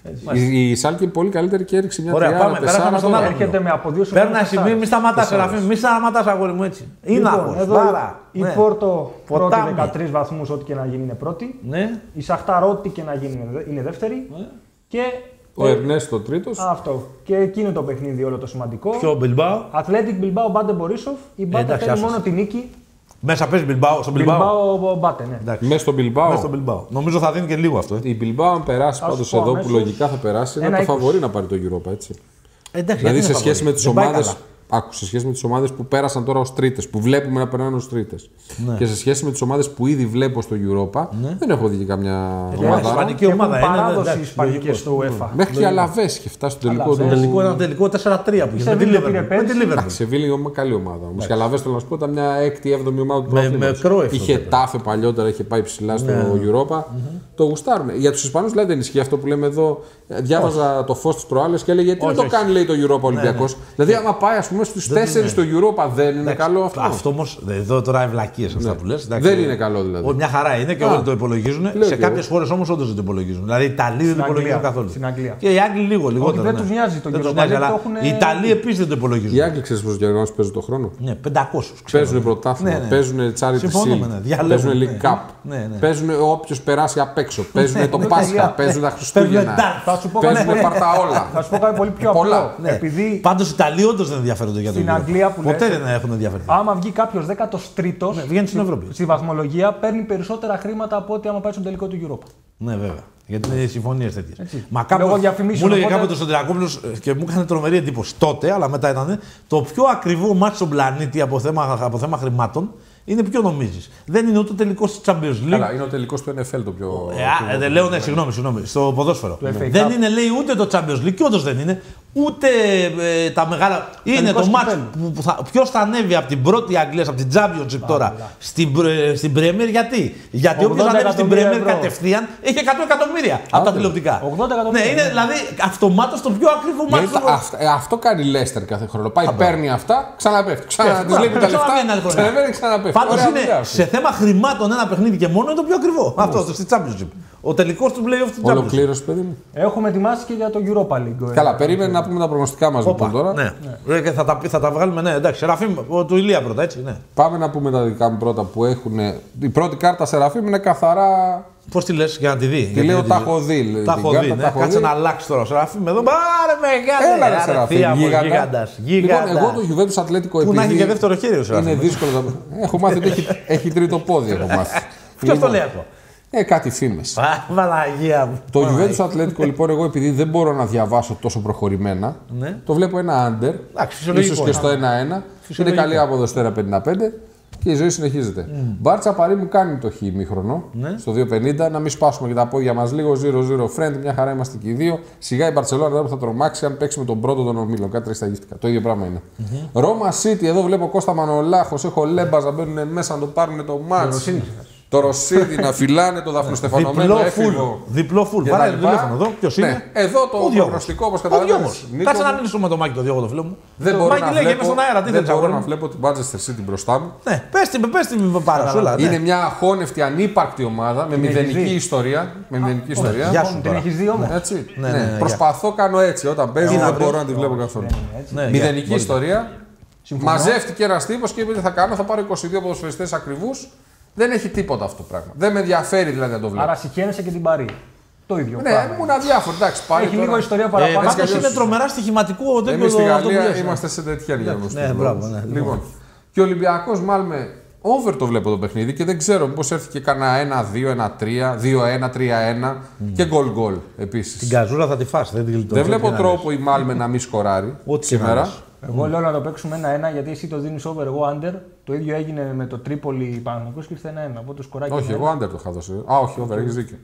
Η, η Σάλκη είναι πολύ καλύτερη και έριξε μια Ωραία, τριάρα, πάμε, περάσαμε στον άλλο. Έρχεται με από δύο σημεία. Παίρνα εσύ, μην σταματάς, Σεραφείμ, μην σταματάς, αγόρι μου έτσι. Είναι λοιπόν, άγχος, εδώ πάρα. η Ναι. Πόρτο πρώτη Ποτάμι. δεκατρείς βαθμούς, ό,τι και να γίνει είναι πρώτη. Ναι. Η Σαχτάρ, ό,τι και να γίνει είναι δε- είναι δεύτερη. Ναι. Και Ο Ερνέστο τρίτος. αυτό. Και εκείνο το παιχνίδι όλο το σημαντικό. Ποιο Μπιλμπάο. Athletic Bilbao, Μπάντε Μπορίσοφ. Η Μπάντε εντάξει, θέλει άφησε. μόνο τη νίκη. Μέσα παίζει Μπιλμπάο, στον Μπιλμπάο. Bilbao Μπάτε, ναι. Εντάξει. Μέσα στον Μπιλμπάο. Μέσα στον Μπιλμπάο. Νομίζω θα δίνει και λίγο αυτό. ε. Η Μπιλμπάο, αν περάσει Θα σου πάντως πω εδώ αμέσως. που λογικά θα περάσει, είναι Ένα το είκοσι. φαβορί να πάρει το Europa, έτσι. Εντάξει, Δηλαδή γιατί σε είναι σχέση με φαβορί. τις Δεν πάει ομάδες. καλά. Άκου, σε σχέση με τις ομάδες που πέρασαν τώρα ως τρίτες, που βλέπουμε να περνάνε ως τρίτες. Ναι. Και σε σχέση με τις ομάδες που ήδη βλέπω στο Europa, δεν έχω δει και καμιά είναι ομάδα. ισπανική Και έχουν ομάδα είναι, παράδοση εντάξει, οι Ισπανικές λογικό. στο UEFA. Μέχρι και η Αλαβές είχε φτάσει στο τελικό Αλαβές. του. Τελικό, ένα τελικό τέσσερα τρία που είχε. Με τη Σεβίλη Liverpool. πήρε Με τη πέρσι. Liverpool. Η Σεβίλη είναι καλή ομάδα. Όμως η Αλαβές, θέλω να σου πω, ήταν μια έκτη έβδομη ομάδα του Με- πρωταθλήματος. με Κρόιφ, Είχε βέβαια. τάφε παλιότερα, είχε πάει ψηλά στο Europa. Το γουστάρουν. Για τους Ισπανούς δηλαδή δεν ισχύει αυτό που λέμε εδώ. Διάβαζα το φως της προάλλες και έλεγε γιατί δεν Όχι, το όχι. κάνει λέει το Europa Ολυμπιακός. Δηλαδή άμα πάει ας πούμε στους τέσσερις στο Europa δεν είναι καλό αυτό. Αυτό όμως, εδώ τώρα ευλακίες αυτά που λες. εντάξει. Δεν είναι καλό δηλαδή. Ό, Μια χαρά είναι και Α, όλοι το υπολογίζουν. λέω Σε και κάποιες χώρες όμως όντως δεν το υπολογίζουν. Δηλαδή οι Ιταλοί δεν το Αγγλία. υπολογίζουν καθόλου. Στην Αγγλία. Και οι Άγγλοι λίγο, λιγότερο. δεν ναι. τους νοιάζει το Δεν τους Europa, νοιάζει, δεν αλλά το έχουνε- οι Ιταλοί επίσης δεν το υπολογίζουν. Οι Άγγλοι ξέρεις πόσους διοργανώσεις παίζουν το χρόνο. Ναι, πεντακόσια. ξέρω. Παίζουν πρωτάθλημα, Ναι, ναι. παίζουν charity Συμφωνούμε, ναι. shield, Διαλέγουν, παίζουν ναι. league cup, Ναι, ναι. παίζουν όποιος περάσει απ' έξω, παίζουν το ναι, Πάσχα, ναι. παίζουν τα Παίζουν Χριστούγεννα, darts. Θα σου πω παίζουν κάτι- παρταόλα. Θα σου πω κάτι πολύ πιο Πολλά. απλό. Ναι. Επειδή Πάντως οι Ιταλοί όντως δεν ενδιαφέρονται για το Στην Euro. Αγγλία που Ποτέ λες, δεν έχουν ενδιαφερθεί. άμα βγει κάποιο δέκατος τρίτος Ναι, βγαίνει στην Ευρώπη. στη βαθμολογία, παίρνει περισσότερα χρήματα από ό,τι άμα πάει στον τελικό του Europa. Ναι, βέβαια. Γιατί είναι συμφωνίε τέτοιε. Έτσι. Μα κάπου. Λόγω διαφημίσεων, Μου έλεγε οπότε- κάποτε ο Σωτηρακόπουλος και μου έκανε τρομερή εντύπωση τότε, αλλά μετά ήταν το πιο ακριβό μάτι στον πλανήτη από θέμα, από θέμα χρημάτων είναι ποιο νομίζει. Δεν είναι ούτε ο τελικό τη Champions League. Καλά, είναι ο τελικός του N F L το πιο. Ε, α, δεν λέω, ναι, συγγνώμη, συγγνώμη, στο ποδόσφαιρο. F A Cup. Δεν είναι, λέει, ούτε το Champions League, και όντως δεν είναι, ούτε ε, τα μεγάλα. Είναι Τελικός το μάτς κυπέλλου. που, που θα, ποιος θα ανέβει από την πρώτη Αγγλία, από την Championship τώρα, στην, πρε- στην Premier, γιατί. Γιατί όποιος ογδόντα ανέβει στην εκατομμύρια Premier ευρώ. κατευθείαν έχει εκατό εκατομμύρια από τα τηλεοπτικά. ογδόντα εκατομμύρια, Ναι, είναι ναι. δηλαδή αυτομάτως το πιο ακριβό Δηλαδή, μάτς. τα- αυ- ε, αυτό κάνει η Leicester κάθε χρόνο. Πάει, παίρνει αυτά, ξαναπέφτει. Ξανα Πέφτει, της λείπει τα μπράβο, λεφτά, ξαναβγαίνει άλλη χρονιά. ξαναβαίνει, ξαναπέφτει. Πάντως Ωραία είναι δουλειά αυτή. σε θέμα χρημάτων ένα παιχνίδι και μόνο είναι το πιο ακριβό. Αυτό, το στη Championship. Ο τελικός του playoff του Championship. Ολοκλήρωση, παιδί μου. Έχουμε ετοιμάσει και για το Europa League. Καλά, περίμενε να πούμε τα προγνωστικά μας λοιπόν τώρα. Ναι. Ναι. Και θα, τα, θα τα βγάλουμε, ναι, εντάξει. Σεραφείμ, ο- του Ηλία πρώτα, έτσι, ναι. Πάμε να πούμε τα δικά μου πρώτα που έχουν. Η πρώτη κάρτα Σεραφείμ είναι καθαρά. Πώ τη λε για να τη δει. Τη γιατί λέω δεν τα τη- έχω δει. λέει, Τα την έχω κάρτα, δει. τα Ναι. έχω Κάτσε δει. να αλλάξει τώρα. Σεραφείμ εδώ. Πάρε μεγάλη. Έλα ρε Άρα, Σεραφείμ, θεία μου, γίγαντα. γίγαντας, Λοιπόν, γίγαντα. εγώ το Juventus Ατλέτικο Που να έχει επειδή και δεύτερο χέρι ο Σεραφείμ. είναι δύσκολο. να- Έχω μάθει ότι έχει, έχει τρίτο πόδι. Έχω μάθει. Ποιο το Λοιπόν, λέει αυτό. Ε, κάτι φήμες. Α, Παναγία μου. Το Juventus Ατλέτικο λοιπόν, εγώ επειδή δεν μπορώ να διαβάσω τόσο προχωρημένα, Ναι. το βλέπω ένα under, Εντάξει, φυσιολογικό ίσως και είναι. στο ένα ένα. Είναι Φυσιολογικό. καλή απόδοση τώρα πενήντα πέντε και η ζωή συνεχίζεται. Μπάρτσα Παρί μου κάνει το χ ημίχρονο Ναι. στο δύο πενήντα, να μην σπάσουμε και τα πόδια μας λίγο, zero zero friend, μια χαρά είμαστε και οι δύο. Σιγά η Μπαρσελόνα τώρα που θα τρομάξει αν παίξει με τον πρώτο των ομίλων. Κάτι τρισταγίστηκα. Το ίδιο πράγμα είναι. Ρώμα City, εδώ βλέπω Κώστα Μανολάχος, έχω Λέμπας να μπαίνουν μέσα να το πάρουν το μάτς. Το Ρωσίδι να φυλάνε το δαφνοστεφανωμένο Διπλό έφηβο. φουλ. Διπλό φουλ. Και Βάρε τα το λοιπά. τηλέφωνο εδώ. Ποιο Ναι. είναι. Εδώ το Ο Διώγος. προγνωστικό όπως Ο καταλαβαίνεις. Διώγος. Νίκο Κάτσε μου, να μιλήσουμε με τον Μάκη το Διώγο, το φίλο μου. Δεν Το μπορώ Μάκη να λέγε, βλέπω, είμαι στον αέρα, τι δεν θέλεις μπορώ αγόρι να μου. βλέπω την Manchester City μπροστά μου. Ναι, πες την, πες την παρασούλα. Είναι μια αχώνευτη, ανύπαρκτη ομάδα με μηδενική δει. ιστορία. Με μηδενική ιστορία. Γεια σου Την τώρα. έχει δει όμω. Έτσι. Ναι, Ναι, ναι, ναι, Προσπαθώ, κάνω έτσι. Όταν παίζει δεν μπορώ να τη βλέπω καθόλου. Ναι, Μηδενική για- ιστορία. Συμφωνώ. Μαζεύτηκε ένα τύπο και είπε τι θα κάνω, θα πάρω είκοσι δύο ποδοσφαιριστές ακριβούς. Δεν έχει τίποτα αυτό το πράγμα. Δεν με ενδιαφέρει δηλαδή να το βλέπω. Άρα συχαίνεσαι και την Παρή. Το ίδιο. Ναι, πράγμα. ήμουν αδιάφορο. Εντάξει, πάλι Έχει τώρα- λίγο ιστορία Ε, παραπάνω. Πάντως αλλιώς- είναι τρομερά στοιχηματικό ο Εμείς στη αυτό που Γαλλία λες. είμαστε σε τέτοια για γνωστούς ναι, λόγους. μπράβο, ναι. Λοιπόν, και ο Ολυμπιακός μάλλον over το βλέπω το παιχνίδι και δεν ξέρω μήπως έρθει και κανένα ένα δύο, ένα τρία, δύο ένα, τρία ένα και γκολ γκολ επίσης. Την καζούρα θα τη φας, δεν την γλιτώνεις. Δεν βλέπω τι να τρόπο η Μάλμε να μην σκοράρει Ό,τι και να σήμερα. λες. Εγώ λέω να το παίξουμε ένα-ένα γιατί εσύ το δίνει over, εγώ under. Το ίδιο έγινε με το Τρίπολη Παναθηναϊκός και ήρθε ένα-ένα. Οπότε το σκοράκι. Όχι, είναι εγώ άντερ το είχα δώσει. Α, όχι, over, έχεις δίκιο.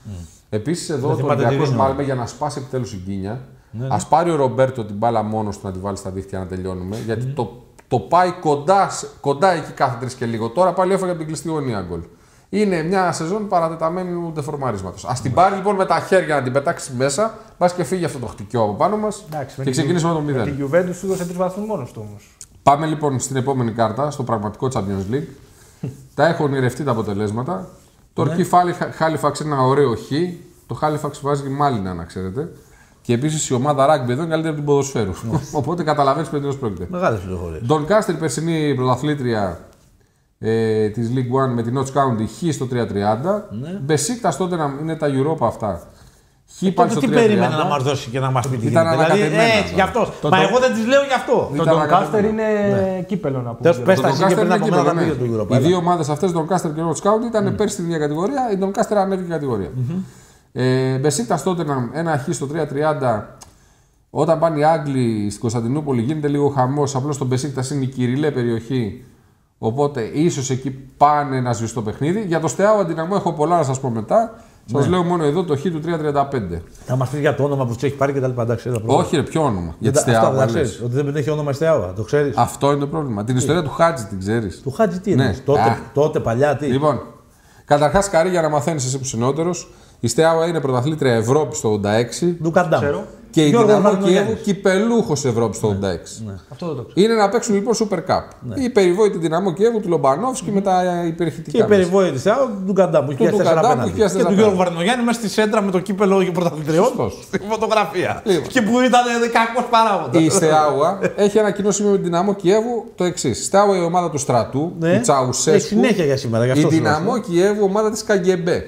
Επίσης εδώ Δεν το θυμάται τι Ολυμπιακός δίνει, Μάλμε για να σπάσει επιτέλους η γκίνια. Ας πάρει ο Ρομπέρτο την μπάλα μόνος του να τη βάλει στα δίχτυα να τελειώνουμε. Γιατί το, το πάει κοντά, σε- κοντά εκεί κάθε τρεις και λίγο. Τώρα πάλι έφαγε από την κλειστή γωνία γκολ. Είναι μια σεζόν παρατεταμένου ντεφορμαρίσματος. Ας την πάρει λοιπόν με τα χέρια να την πετάξει μέσα, πας και φύγει αυτό το χτυκιό από πάνω μας και ξεκινήσουμε με το μηδέν. Την Juventus του έδωσε τρεις βαθμούς μόνος του όμως. Πάμε λοιπόν στην επόμενη κάρτα, στο πραγματικό Champions League. Τα έχω ονειρευτεί τα αποτελέσματα. Το Ορκή Χάλιφαξ είναι ένα ωραίο χ. Το Το Halifax βάζει και μάλινα, να ξέρετε. Και επίσης η ομάδα rugby εδώ είναι καλύτερη από την ποδοσφαίρου. Οπότε καταλαβαίνεις περί τίνος πρόκειται. Μεγάλες πληροφορίες. Doncaster, περσινή πρωταθλήτρια ε, της League One με την Notts County, χ στο τρία τριάντα. Besiktas τότε είναι τα Europa αυτά. Ε, τότε τι περίμενε να μας δώσει και να μας πει τι γίνεται. Δηλαδή, έτσι, γι' αυτό. Το, Μα το... εγώ δεν τις λέω γι' αυτό. Το Doncaster είναι ναι. κύπελο να πούμε. Το Doncaster και πριν από μένα θα πήγε το Europa. Οι δύο ομάδες αυτές, Doncaster και Notts County, ήταν mm. πέρσι στην ίδια κατηγορία. Η Doncaster ανέβηκε κατηγορία. Mm-hmm. ε, Besiktas τότε ένα χ στο τρία τριάντα. Όταν πάνε οι Άγγλοι στην Κωνσταντινούπολη γίνεται λίγο χαμός. Απλώς το Besiktas είναι η Κυριλέ περιοχή. Οπότε ίσως εκεί πάνε ένα σβηστό παιχνίδι. Για το Steaua Dinamo έχω πολλά να σας πω μετά. Σας ναι. λέω μόνο εδώ το χ του τρία τριάντα πέντε. Θα μας πεις για το όνομα που του έχει πάρει και τα λοιπά. Όχι, ρε, ποιο όνομα. Για τη Steaua. Ότι δεν έχει όνομα Steaua, το ξέρεις. Αυτό είναι το πρόβλημα. Την ιστορία του Χάτζη την ξέρεις. Του Χάτζη τι είναι. Ναι. Τότε, τότε παλιά τι. Λοιπόν, καταρχάς Καρή για να μαθαίνεις εσύ που είσαι νεότερος. Η Steaua είναι πρωταθλήτρια Ευρώπη το ογδόντα έξι. Του Καντάμ. Και η Δυναμό Κιέβου κυπελούχος Ευρώπης το ογδόντα έξι. Ναι. Αυτό δεν το ξέρω. Είναι να παίξουν λοιπόν Super Cup. Ναι. Η περιβόητη Δυναμό Κιέβου του Λομπανόφσκι mm. με τα υπερηχητικά. Και η περιβόητη του Καντάμ που έχει πιάσει τέσσερα απέναντι. Και του Γιώργου Βαρδινογιάννη μέσα στη σέντρα με το κύπελο για πρωταθλητριών. Στη φωτογραφία. Λοιπόν. Και που ήταν κακός παράγοντας. Η Steaua έχει ένα κοινό σημείο με την Δυναμό Κιέβου το εξής. Steaua η ομάδα του στρατού, ναι. του Τσαουσέσκου. Συνέχεια για σήμερα. Η Δυναμό Κιέβου ομάδα της Καγκεμπέ.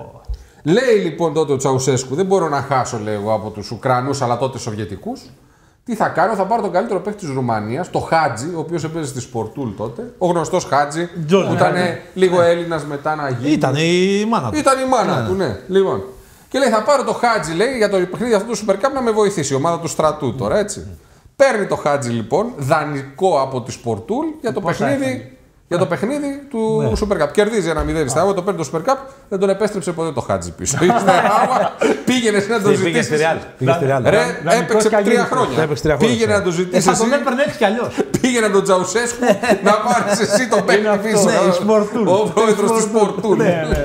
Λέει λοιπόν τότε ο Τσαουσέσκου, δεν μπορώ να χάσω λέει, εγώ από τους Ουκρανούς αλλά τότε Σοβιετικούς. Τι θα κάνω, θα πάρω τον καλύτερο παίκτη της Ρουμανίας, το Χάτζη, ο οποίος έπαιζε στη Σπορτούλ τότε. Ο γνωστός Χάτζη, που ήταν λίγο Έλληνας μετά να γίνει. Ήταν η μάνα του. Ήταν η μάνα ναι. του, ναι. Λοιπόν. Και λέει, θα πάρω το Χάτζη, λέει, για το παιχνίδι αυτό του Super Cup να με βοηθήσει, η ομάδα του στρατού τώρα, έτσι. Mm. Παίρνει το Χάτζη λοιπόν, δανεικό από τη Σπορτούλ για το Πώς παιχνίδι. Για το παιχνίδι του ναι. Super Cup. Κερδίζει ένα μηδέν στα το παίρνει το Super Cup, δεν τον επέστρεψε ποτέ το Χάτζη πίσω. Πήγαινε να το ζητήσει. Πήγε στη Ρεάλ. Έπαιξε τρία χρόνια. Πήγαινε να το ζητήσει. Θα τον έπαιρνε έτσι κι αλλιώς. Πήγαινε τον Τσαουσέσκου να πάρει εσύ το παίκτη πίσω. Ο πρόεδρος του Σπορτούλ.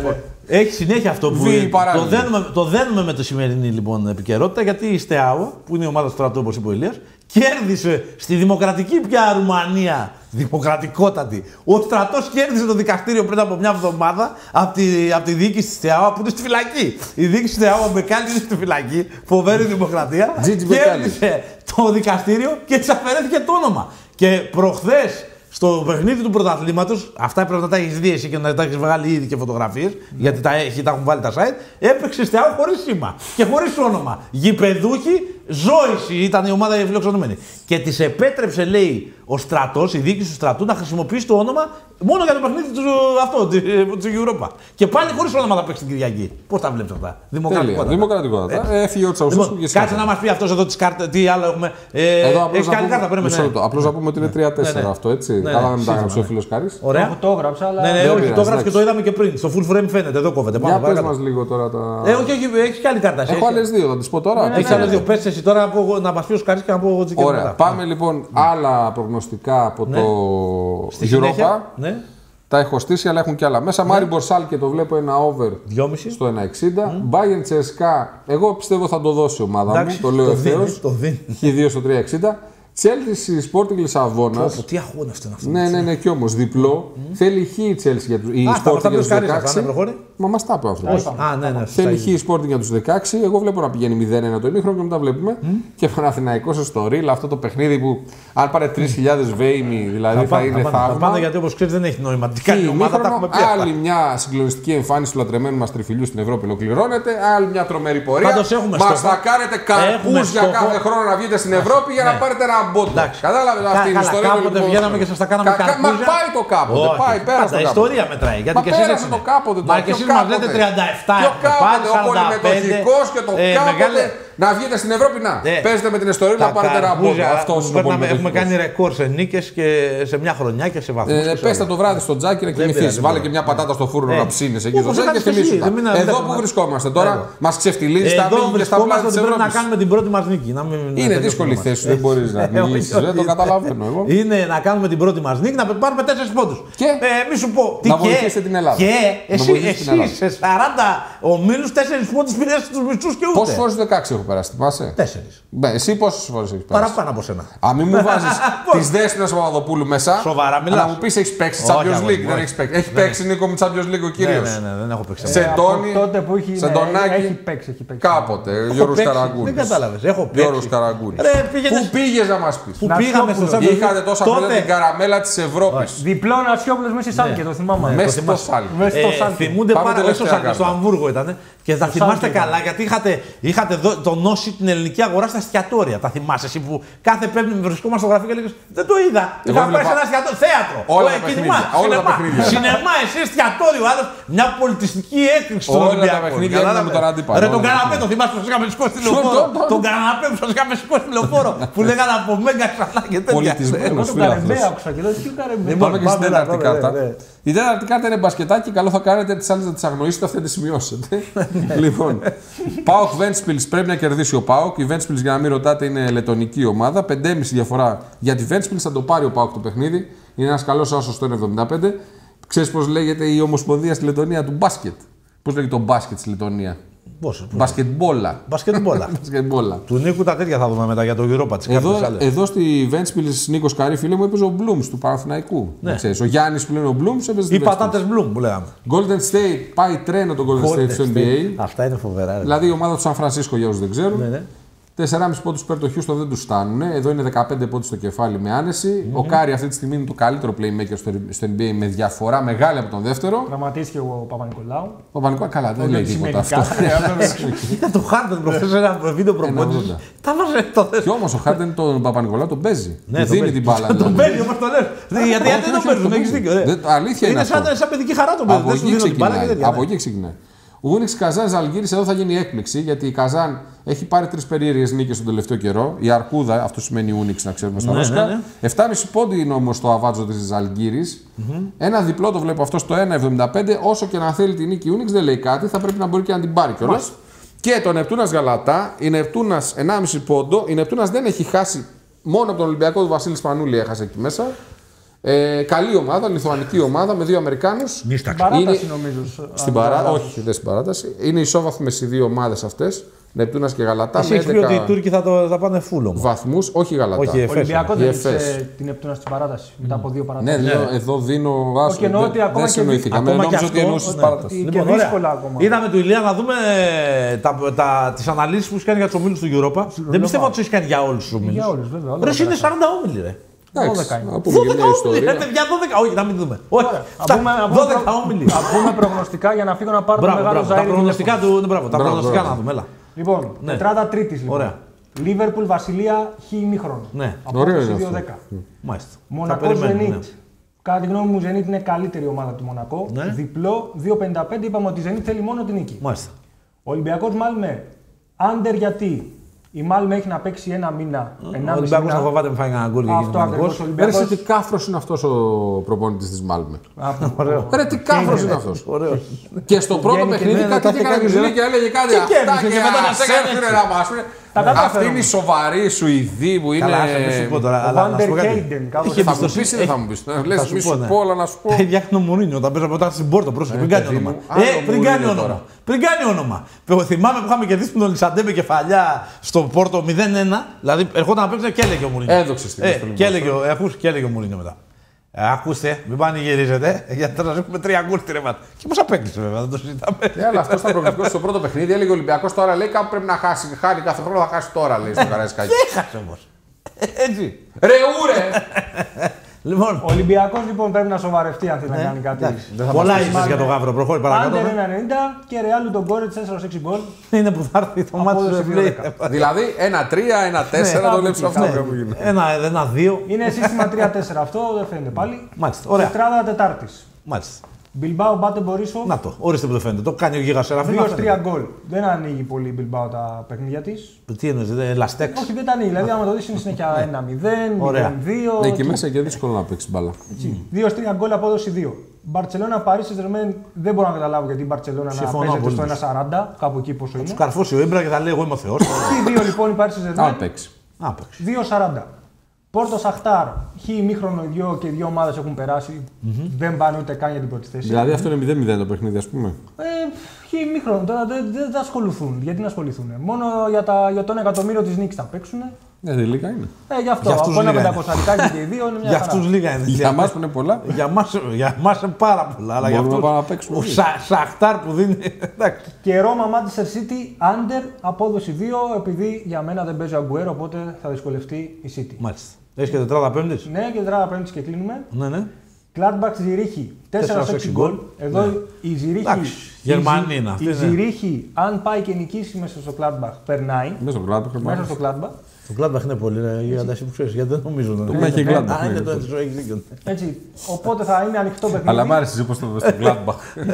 Έχει συνέχεια αυτό που το δένουμε, το δένουμε με τη σημερινή λοιπόν επικαιρότητα, γιατί η Steaua, που είναι η ομάδα του στρατού όπως είπε ο Ηλίας, κέρδισε στη δημοκρατική πια Ρουμανία, δημοκρατικότατη. Ο στρατός κέρδισε το δικαστήριο πριν από μια εβδομάδα από τη, από τη διοίκηση της Steaua που είναι στη φυλακή. Η διοίκηση της Steaua Μπεκάλη είναι στη φυλακή, φοβερή δημοκρατία. Κέρδισε το δικαστήριο και της αφαιρέθηκε το όνομα. Και προχθές στο παιχνίδι του πρωταθλήματος, αυτά πρέπει να τα έχεις δει εσύ και να τα έχεις βγάλει ήδη και φωτογραφίες, mm. γιατί τα, έχει, τα έχουν βάλει τα site. Έπαιξε Steaua χωρίς σήμα και χωρίς όνομα. Γηπεδούχοι, Ζόηση ήταν η ομάδα η φιλοξενούμενη. Και της επέτρεψε, λέει, ο στρατός, η διοίκηση του στρατού, να χρησιμοποιήσει το όνομα μόνο για το παιχνίδι του αυτό, της Europa. Και πάλι χωρίς όνομα θα παίξει την Κυριακή. Πώς τα βλέπεις αυτά. Δημοκρατικότητα. Δημοκρατικότητα. Έφυγε ο Τσαουσέσκου και κάτσε να μας πει αυτός εδώ τις κάρτες, τι άλλο έχουμε. Έχει καλή κάρτα, περίμενε. Απλώς να πούμε ότι είναι τρία τέσσερα αυτό, έτσι. Καλά να μην τα γράψει ο φίλος Κάρης. Ωραία. Το έγραψα, αλλά. Ναι, ναι, όχι, το έγραψε και το είδαμε και πριν. Στο full frame φαίνεται, εδώ κόβεται. Για πες μας λίγο τώρα τα. Ε, όχι, έχει και άλλη κάρτα. Έχω άλλες δύο, θα τις πω τώρα. Έχει άλλες δύο. Πες εσύ τώρα να μας πει ο Σκάρης και να πω εγώ τι. Ωραία. Πάμε λοιπόν άλλα προγνωστικά από το Europa. Τα έχω στήσει, αλλά έχουν και άλλα μέσα. Μάρι Μπορσάλ και το βλέπω ένα over στο ένα εξήντα. Bayern Τσέσκα, εγώ πιστεύω θα το δώσει η ομάδα μου. Το λέω ευθέως. χ δύο στο τρία εξήντα. Chelsea Sporting Λισαβόνας. Τι αγώνα αυτό είναι αυτό. Ναι, ναι, ναι, κι όμως διπλό. Θέλει χ η Chelsea για τους Sporting για τους δεκαέξι. Μα μας τα είπε ο άνθρωπος. Θέλει χ η Sporting για τους δεκαέξι. Εγώ βλέπω να πηγαίνει μηδέν ένα το ημίχρονο και μετά βλέπουμε. Και Παναθηναϊκός στο Ρίλ, αυτό το παιχνίδι που αν πάρε τρεις χιλιάδες βέιμοι δηλαδή θα είναι θαύμα. Θα πάνε γιατί όπως ξέρεις δεν έχει νόημα. Τι κάνει η ομάδα, τα έχουμε πει. Άλλη μια συγκλονιστική εμφάνιση του λατρεμένου μας τριφυλιού στην Ευρώπη ολοκληρώνεται. Άλλη μια τρομερή πορεία. Μας θα κάνετε καρπούς για κάθε χρόνο να βγείτε στην Ευρώπη για να πάρετε ένα μπότο. Κατάλαβε αυτή την ιστορία. Κάποτε βγαίναμε και σας τα κάναμε καρπούζια. Μα πάει το κάποτε. Πάει πέρα στο κάποτε. Η ιστορία μετράει. Γιατί και εσείς το κάποτε. Μα και εσείς μας λέτε τριάντα επτά. Ποιο κάποτε, ο πολυμετοχικός και το κάποτε. Να βγείτε στην Ευρώπη να ναι. παίζετε με την ιστορία να πάρετε ένα μπότο. Αυτό είναι. Έχουμε κάνει ρεκόρ σε νίκες και σε μια χρονιά και σε βαθμούς. Ε, πέστε το βράδυ στο τζάκι να κοιμηθείς. Βάλε και μια πατάτα στο φούρνο να ψήνεις εκεί στο τζάκι και θυμίσου. Εδώ που βρισκόμαστε τώρα, μας ξεφτιλίζει τα μήνυμα και στα πλάτη της Ευρώπης. Πρέπει να κάνουμε την πρώτη μας νίκη. Είναι δύσκολη θέση, δεν μπορείς να μιλήσεις. Δεν το καταλαβαίνω εγώ. Είναι να κάνουμε την πρώτη μας νίκη, να πάρουμε τέσσερις πόντους. Και μη σου πω. Να βοηθήσετε την Ελλάδα. Και εσύ σε σαράντα ομίλους τέσσερις πόντους πήρες στους μισούς και ούτε. Πόσες φορές δεκαέξι έχω πέρασει, θυμάσαι. Τέσσερις. Εσύ πόσες φορές έχεις πέρασει? Παραπάνω από σένα. Α, μην μου βάζεις τις Δέσποινας Παπαδοπούλου μέσα. Σοβαρά μιλάς. Να μου πεις έχεις παίξει Champions League. Δεν έχεις παίξει. Έχει παίξει Νίκο με Champions League ο κύριος? Ναι, ναι, δεν έχω παίξει. Σεντόνι. Τότε που έχει Σεντονάκι. παίξει. Κάποτε. Γιώργος Καραγκούνης. Δεν κατάλαβες. Έχω παίξει. Γιώργος Καραγκούνης. Πού πήγες να μας πεις? Πού πήγαμε στο Champions League? Είχατε τόσα χρόνια την καραμέλα της Ευρώπης. Διπλό Νασιόπουλος μέσα στη Σάλκε, το θυμάμαι. Μέσα στο Σάλκε. Θυμούνται πάρα πολύ στο Αμβούργο ήταν. Και θα θυμάστε καλά γιατί είχατε, είχατε δω, τονώσει την ελληνική αγορά στα εστιατόρια. Τα θυμάσαι εσύ που κάθε Πέμπτη βρισκόμαστε στο γραφείο και λέγες δεν το είδα. Είχα πάει σε ένα εστιατόριο. Θέατρο. Όλα τα παιχνίδια. Όλα τα παιχνίδια. Σινεμά, εσύ εστιατόριο. Άλλο μια πολιτιστική έκρηξη στον Ολυμπιακό. Όλα τα παιχνίδια είναι με τον αντίπαλο. Ρε τον καναπέ το θυμάσαι που σας είχαμε σηκώσει τη λεωφόρο. Τον καναπέ που σας είχαμε σηκώσει τη λεωφόρο. Που λέγανε από μέγα ξανά και τέτοια. Πολιτισμένος φίλος. Πάμε και στην τέταρτη κάρτα. Η τέταρτη κάρτα είναι μπασκετάκι. Καλό θα κάνετε τις άλλες να τις αγνοήσετε, αυτή να τις σημειώσετε. Λοιπόν, ΠΑΟΚ Ventspils πρέπει να κερδίσει ο ΠΑΟΚ. Η Ventspils, για να μην ρωτάτε, είναι λετονική ομάδα. πέντε κόμμα πέντε διαφορά για τη Ventspils. Θα το πάρει ο ΠΑΟΚ το παιχνίδι. Είναι ένας καλός άσος στο ένα εβδομήντα πέντε. Ξέρεις πώς λέγεται η ομοσπονδία στη Λετωνία του μπάσκετ? Πώς λέγεται το μπάσκετ στη Λετωνία? Πώς? Μπασκετμπόλα. Μπασκετμπόλα. Του Νίκου τα τέτοια θα δούμε μετά για το Europa. Εδώ, εδώ στη Ventspils, Νίκος Καρύ, φίλε μου, έπαιζε ο Blooms του Παναθηναϊκού. Ναι. Ο Γιάννης που λένε ο Blooms έπαιζε. Οι πατάτες Bloom που λέγαμε. Golden State, πάει τρένο το Golden State στο N B A. Αυτά είναι φοβερά. Δηλαδή η ομάδα του Σαν Φρανσίσκο, για όσους δεν ξέρουν. Ναι, ναι. τέσσερα κόμμα πέντε πόντους παίρνει το Houston, δεν του φτάνουν. Εδώ είναι δεκαπέντε πόντους στο κεφάλι με άνεση. Mm-hmm. Ο Κάρι αυτή τη στιγμή είναι το καλύτερο playmaker στο, στο N B A με διαφορά μεγάλη από τον δεύτερο. Τραυματίστηκε ο Παπα-Νικολάου. Ο Παπα-Νικολάου, καλά, δεν λέει τίποτα αυτό. Ήταν το Χάρντεν προχθές σε ένα βίντεο προπόνηση. Τα βάζε τότε. Κι όμως ο Χάρντεν τον Παπα-Νικολάου τον παίζει. Ναι, δίνει την μπάλα. Τον παίζει όπως το λες. Γιατί δεν τον παίζουν, έχεις δίκιο. Αλήθεια είναι. Είναι σαν παιδική χαρά τον παίζει. Από εκεί ξεκινάει. Ο Ούνιξ Καζάν Ζαλγκύρης, εδώ θα γίνει έκπληξη γιατί η Καζάν έχει πάρει τρεις περίεργες νίκες τον τελευταίο καιρό. Η Αρκούδα, αυτό σημαίνει Ούνιξ, να ξέρουμε στα Ρώσικα. Ναι, ναι, ναι. επτά κόμμα πέντε πόντι είναι όμως το αβάτζο της Ζαλγκύρης. Mm-hmm. Ένα διπλό το βλέπω αυτό στο ένα κόμμα εβδομήντα πέντε. Όσο και να θέλει την νίκη Ούνιξ δεν λέει κάτι, θα πρέπει να μπορεί και να την πάρει κιόλας. Και το Νεπτούνας Γαλατά, η Νεπτούνας ένα κόμμα πέντε πόντο. Η Νεπτούνας δεν έχει χάσει, μόνο από τον Ολυμπιακό του Βασίλη Σπανούλη έχασε εκεί μέσα. Ε, καλή ομάδα, λιθουανική ομάδα με δύο Αμερικάνους. Στην παράταση νομίζω. Στην παράταση, όχι, δεν στην παράταση. Είναι ισόβαθμες οι δύο ομάδες αυτές. Νεπτούνας και Γαλατά. Εσύ έχεις πει ότι οι Τούρκοι θα, το, θα πάνε φούλο. Βαθμούς, όχι Γαλατά. Όχι, ο Ολυμπιακός δεν έδειξε την Νεπτούνα στην παράταση. Μετά από δύο παρατάσεις. Ναι, ναι, εδώ δίνω άσο. Και εννοώ ότι δεν ακόμα συνοηθήκαμε. Νόμιζα ότι εννοούσε την παράταση. Και δύσκολα ακόμα. Είδαμε του Ηλία να δούμε τις αναλύσεις που έχει κάνει για τους ομίλους του Europa. Δεν πιστεύω ότι τους έχει κάνει για όλους τους ομίλους. Για όλους, βέβαια. Ρε, είναι σαράντα όμιλοι, ρε. δώδεκα είναι. δώδεκα όμιλοι, ρε παιδιά, δώδεκα. Όχι, να μην δούμε. δώδεκα όμιλοι. Θα πούμε προγνωστικά για να φύγω να πάρω το μεγάλο Ζαΐρι. Τα προγνωστικά του, μπράβο, τα προγνωστικά να δούμε, έλα. Λοιπόν, τετράδα τρίτης λοιπόν. Λίβερπουλ, Βασιλεία, χ ημίχρονο. Ναι, ωραίο είναι δύο αυτό. δέκα. Μάλιστα. Μονακό Ζενίτ. Κατά τη γνώμη μου, η Zenit είναι καλύτερη ομάδα του Μονακό. Ναι. Διπλό, δύο κόμμα πενήντα πέντε. Είπαμε ότι η Zenit θέλει μόνο την νίκη. Μάλιστα. Ολυμπιακός Μάλμε. Άντερ γιατί η Μάλμε έχει να παίξει ένα μήνα. Ο Ολυμπιακός θα φοβάται με φάει ένα γκολ και αυτό ακριβώς. Ο Ολυμπιακός... Ρε, τι κάφρος είναι αυτός ο προπονητής της Μάλμε. Ρε, τι κάφρος είναι αυτός. Και στο πρώτο παιχνίδι κάτι έκανε και έλεγε κάτι αυτά και μετά μας έκανε να μας πούνε. Αυτή είναι η σοβαρή Σουηδή που είναι. Καλά, θα σου πω τώρα. Ο Βάντερ Κέιντεν. Θα μου πεις ή δεν θα μου πεις. Λες μη σου πω, αλλά να σου πω. Έχει φτιάχνει ο Μουρίνιο όταν παίζαμε όταν στην Πόρτο. Πρόσεχε, πριν κάνει όνομα. Πριν κάνει όνομα. Πριν κάνει όνομα. Θυμάμαι που είχαμε κερδίσει τον Λισαντέ με κεφαλιά στο Πόρτο μηδέν ένα. Δηλαδή ερχόταν να παίξει και έλεγε ο Μουρίνιο. Έδωξε στην και έλεγε ο Μουρίνιο μετά. Ε, ακούστε, μην πανηγυρίζετε, γιατί θα σας έχουμε τρία γκολ στη ρεμάτα. Και πώς απέκλεισε, βέβαια, δεν το συζητάμε. Ναι, αλλά αυτό ήταν προβλητικό στο πρώτο παιχνίδι. Έλεγε ο Ολυμπιακός τώρα, λέει κάπου πρέπει να χάσει. Χάνει κάθε χρόνο, θα χάσει τώρα, λέει στο Καραϊσκάκι. Και έχασε όμως. Έτσι. Ρε, ούρε! Λοιπόν. Ο Ολυμπιακός λοιπόν πρέπει να σοβαρευτεί αν θέλει να κάνει κάτι. Πολλά ίσως για τον Γαύρο, προχώρη παρακάτω. Άντερ ένα ενενήντα και Ρεάλ τον Γκόρετς τέσσερα έξι γκολ. Είναι που θα έρθει το μάτι του Εφλέη. Δηλαδή ένα τρία, ένα τέσσερα το βλέπεις αυτό που γίνεται. Ένα δύο. Είναι σύστημα τρία τέσσερα αυτό, δεν φαίνεται πάλι. Μάλιστα. Ωραία. Τετράδα Τετάρτης. Μάλιστα. Μπιλμπάο Μπάτε Μπορίσο. Να το, ορίστε που δεν φαίνεται. Το κάνει ο Γίγας Σεραφείμ. δύο τρία γκολ. Δεν ανοίγει πολύ η Μπιλμπάο τα παιχνίδια τη. Τι εννοείς, δεν είναι λαστέξ. Όχι, δεν τα ανοίγει. Δηλαδή, άμα το δεις είναι συνέχεια ένα μηδέν, μηδέν δύο. Ναι, και μέσα και δύσκολο να παίξει μπάλα. δύο τρία γκολ απόδοση δύο. Μπαρτσελώνα Παρί Σεντζερμέν δεν μπορώ να καταλάβω γιατί η Μπαρτσελώνα να παίζεται στο ένα σαράντα, κάπου εκεί πόσο είναι. Του καρφώσει ο Ήμπρα και θα λέει εγώ είμαι ο Θεός. Τι δύο λοιπόν η Παρί Σεντζερμέν. Α, παίξει. δύο σαράντα. Πόρτο Σαχτάρ, χ ημίχρονο δυο και οι δύο ομάδες έχουν περάσει. Mm-hmm. Δεν πάνε ούτε καν για την πρώτη θέση. Δηλαδή αυτό είναι μηδέν μηδέν το παιχνίδι, ας πούμε. Ε, χ Ποιοι ημίχρονο τώρα δεν, δεν θα ασχοληθούν. Γιατί να ασχοληθούν. Μόνο για, τα, για τον εκατομμύριο της νίκης θα παίξουν. Ναι, δεν λίγα είναι. Ε, γι' αυτό. Για από ένα πεντακοσαρικάκι και οι δύο είναι μια για αυτούς λίγα είναι. Για εμάς που είναι πολλά. Για εμάς, για εμάς είναι πάρα πολλά. Αλλά για αυτούς να παίξουμε. Ο Σα, Σαχτάρ που δίνει. Και Ρώμα Manchester City under απόδοση δύο, επειδή για μένα δεν παίζει ο Αγκουέρο, οπότε θα δυσκολευτεί η City. Μάλιστα. Έχει και τετράδα πέμπτης. Ναι, και τετράδα πέμπτης και κλείνουμε. Ναι, ναι. Gladbach Ζηρίχη τέσσερα έξι γκολ. Εδώ ναι. η Ζηρίχη. Γερμανία είναι αυτή. Η Ζηρίχη, αν πάει και νικήσει μέσα στο Gladbach, περνάει. Μέσα στο Gladbach. Μέσα στο Gladbach. Το Gladbach είναι πολύ αντασύ που ξέρεις, γιατί δεν νομίζω να το έχει η Gladbach. Α, είναι το έτσι, έχεις δίκιο. Έτσι, οπότε θα είναι ανοιχτό παιχνίδι. Αλλά μ' άρεσε όπως το δες στο Gladbach.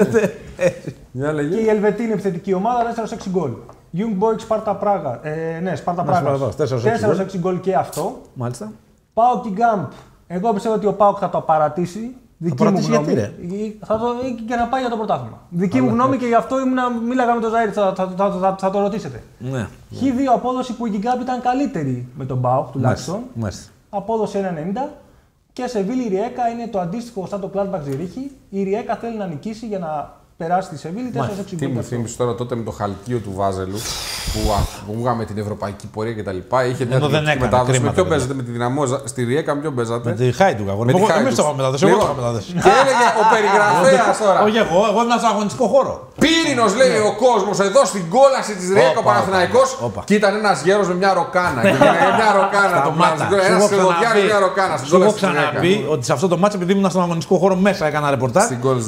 Και η Ελβετή είναι επιθετική ομάδα, τέσσερα έξι γκολ. Young Boys Σπάρτα Πράγα. Ε, ναι, Σπάρτα Πράγα. τέσσερα έξι γκολ και αυτό. Μάλιστα. Πάω και Γκάμπ. Εγώ πιστεύω ότι ο Πάοκ θα το παρατήσει. Δική μου γνώμη. Γιατί, θα το, και να πάει για το πρωτάθλημα. Δική μου γνώμη και γι' αυτό ήμουν, μίλαγα με τον Ζαΐρ, θα, θα, θα, θα, θα το ρωτήσετε. Ναι. Χ δύο απόδοση που η Γκάμπ ήταν καλύτερη με τον Πάοκ τουλάχιστον. Μάλιστα. Απόδοση ένα ενενήντα. Και σε Σεβίλη η Ριέκα είναι το αντίστοιχο σαν το Gladbach Ζηρίχη. Η Ριέκα θέλει να νικήσει για να περάσει τη Σεβίλη τέσσερα έξι γκολ. Τι μου θύμισε τώρα τότε με το χαλκείο του Βάζελου που βγάλαμε την ευρωπαϊκή πορεία κτλ. Είχε μια τηλεοπτική μετάδοση. Με ποιον παίζατε, με τη Δυναμόζα, στη Ριέκα με ποιον παίζατε. Με τη Χάιντουγκ. Εμείς το είχαμε μεταδώσει. Εγώ το είχα μεταδώσει. Και έλεγε ο περιγραφέας τώρα. Όχι εγώ, εγώ ήμουν στον αγωνιστικό χώρο. Πύρινος λέει ο κόσμος εδώ στην κόλαση της Ριέκα ο Παναθηναϊκός και ήταν ένας γέρος με μια ροκάνα. Μια ροκάνα το μάτι. Ένας σελοδιάρης μια ροκάνα στην κόλαση της Ριέκα. Σου έχω ξαναπεί ότι σε αυτό το μάτι, επειδή ήμουν στον αγωνιστικό χώρο μέσα, έκανα ρεπορτάζ.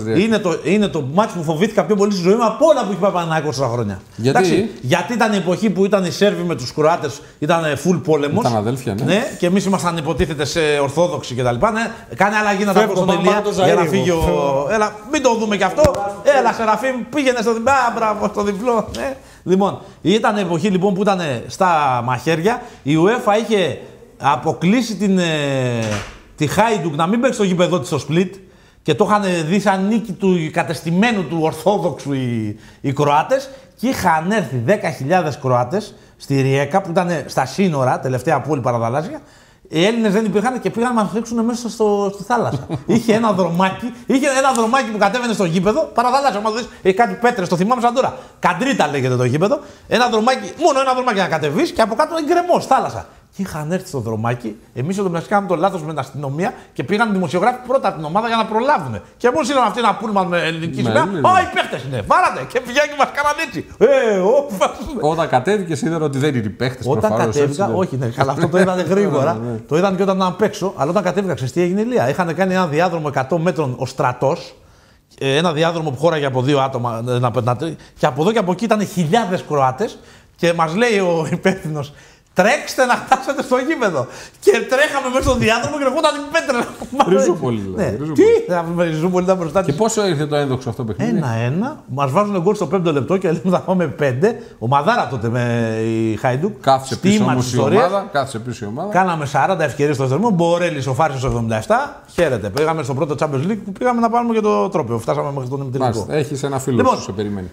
Είναι το μάτι που φοβήθηκα πιο πολύ στη ζωή μου από όλα που έχει πάει Παναθηναϊκός τόσα χρόνια. Γιατί? Εντάξει, γιατί ήταν η εποχή που ήταν οι Σέρβοι με τους Κροάτες, ήταν full πόλεμος. Ήταν αδέλφια, ναι. ναι. Και εμείς ήμασταν υποτίθεται σε Ορθόδοξοι κτλ. Ναι. Κάνει αλλαγή να τα πω στον Ηλία για να φύγει ο. Έλα, μην το δούμε κι αυτό. Έλα, Σεραφείμ, πήγαινε στο διπλό. Μπράβο, στο διπλό. Ναι. Λοιπόν, ήταν η εποχή λοιπόν που ήταν στα μαχαίρια. Η UEFA είχε αποκλείσει την, ε, τη Χάιντουγκ να μην παίξει στο γήπεδο της στο Split. Και το είχαν δει σαν νίκη του κατεστημένου του Ορθόδοξου οι, οι Κροάτες και είχαν έρθει δέκα χιλιάδες Κροάτες στη Ριέκα που ήταν στα σύνορα, τελευταία πόλη παραδαλάσσια. Οι Έλληνες δεν υπήρχαν και πήγαν να μας ρίξουν μέσα στο, στη θάλασσα. είχε ένα δρομάκι, είχε ένα δρομάκι που κατέβαινε στο γήπεδο, παραδαλάσσια. Μα δεις, έχει κάτι πέτρες, το θυμάμαι σαν τώρα. Καντρίτα λέγεται το γήπεδο. Ένα δρομάκι, μόνο ένα δρομάκι να κατεβείς και από κάτω είναι γκρεμός, θάλασσα. Και είχαν έρθει στο δρομάκι, εμείς εδώ μεταξύ κάναμε το λάθος με την αστυνομία και πήγαν δημοσιογράφοι πρώτα από την ομάδα για να προλάβουν. Και μόλις είδαν αυτοί ένα πούλμαν με ελληνική σημαία, α, οι παίχτες είναι, βάρατε και πηγαίνει και μας κάναν έτσι. Ε, όπα. Όταν κατέβηκες είδαν ότι δεν είναι οι παίχτες. Όταν κατέβηκα, όχι, ναι, αλλά αυτό το είδαν γρήγορα. Το είδαν και όταν ήταν απ' έξω, αλλά όταν κατέβηκα, ξέρεις τι έγινε, Ηλία. Είχαν κάνει ένα διάδρομο εκατό μέτρων ο στρατός. Ένα διάδρομο που χώραγε από δύο άτομα και από εδώ και από εκεί ήταν χιλιάδες Κροάτες και μας λέει ο υπεύθυνος. Τρέξτε να φτάσετε στο γήπεδο. Και τρέχαμε μέσα στον διάδρομο και ερχόταν η πέτρα. Ριζούπολη δηλαδή. Ναι. Τι, θα πούμε Ριζούπολη ήταν μπροστά της. Και πόσο ήρθε το ένδοξο αυτό παιχνίδι. Ένα-ένα. Μας βάζουν γκολ στο πέμπτο λεπτό και λέμε θα πάμε πέντε. Ο Μαδάρα τότε με η Χάιντουκ. Κάθισε πίσω όμως η ομάδα. Κάθισε πίσω η ομάδα. Κάναμε σαράντα ευκαιρίες στο θερμό. Μπορέλης ο Φάρης στο εβδομήντα επτά. Χαίρετε. Πήγαμε στο πρώτο Champions League που πήγαμε να πάρουμε και το τρόπαιο. Φτάσαμε μέχρι τον ημιτελικό. Έχεις ένα φίλο που σε περιμένει.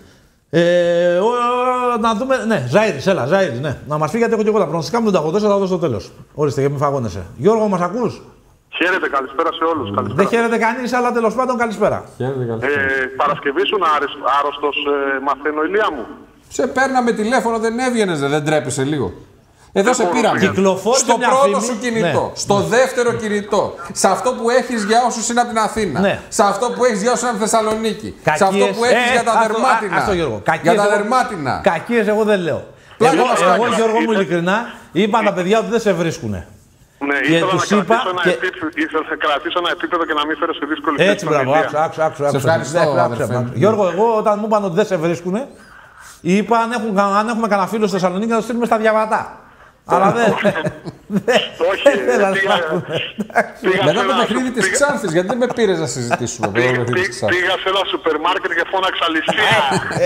Ε, ο, να δούμε. Ναι, Ζάιρης, έλα, Ζάιρης, ναι. Να μας πει γιατί έχω και εγώ τα προνοστικά μου τον ταγωτέσαι, θα δώσω στο τέλος. Ορίστε, και μην φαγώνεσαι. Γιώργο, μας ακούς? Χαίρετε, καλησπέρα σε όλους. Καλησπέρα. Δεν χαίρετε κανείς, αλλά τέλος πάντων καλησπέρα. Χαίρετε, καλησπέρα. Ε, Παρασκευή σου να άρρωστος, ε, μαθαίνω, Ηλία μου. Σε παίρναμε τηλέφωνο, δεν έβγαινες, δεν τρέπεσαι λίγο. Εδώ σε πήραμε. Στο πρώτο σου κινητό, ναι. Στο δεύτερο κινητό, σε αυτό που έχεις για όσους είναι από την Αθήνα, ναι. Σε αυτό που έχεις για όσους είναι από τη Θεσσαλονίκη, κακίες, σε αυτό που έχεις ε, για τα αυτό, δερμάτινα. Αυτό, Γιώργο. Για τα δερμάτινα. Κακίες εγώ δεν λέω. Εγώ, εγώ, εγώ Γιώργο μου, ειλικρινά, είπαν τα παιδιά ότι δεν σε βρίσκουνε. Ναι, και ήθελα τους να, είπα κρατήσω ένα και... επίπεδο, ήθελα να κρατήσω ένα επίπεδο και να μην φέρω σε δύσκολη θέση. Έτσι, μπράβο, άκουσα, άκουσα, άκουσα. Σε ευχαριστώ, Γιώργο, εγώ όταν μου είπαν ότι δεν σε βρίσκουνε, είπα αν, έχουν, αν έχουμε κανένα φίλο στη Θεσσαλονίκη να το στείλουμε στα διαβατά. Αλλά δεν. Όχι. Μετά το παιχνίδι της Ξάνθης, γιατί δεν με πήρες να συζητήσουμε. Πήγα σε ένα σούπερ μάρκετ και φώναξα ληστεία.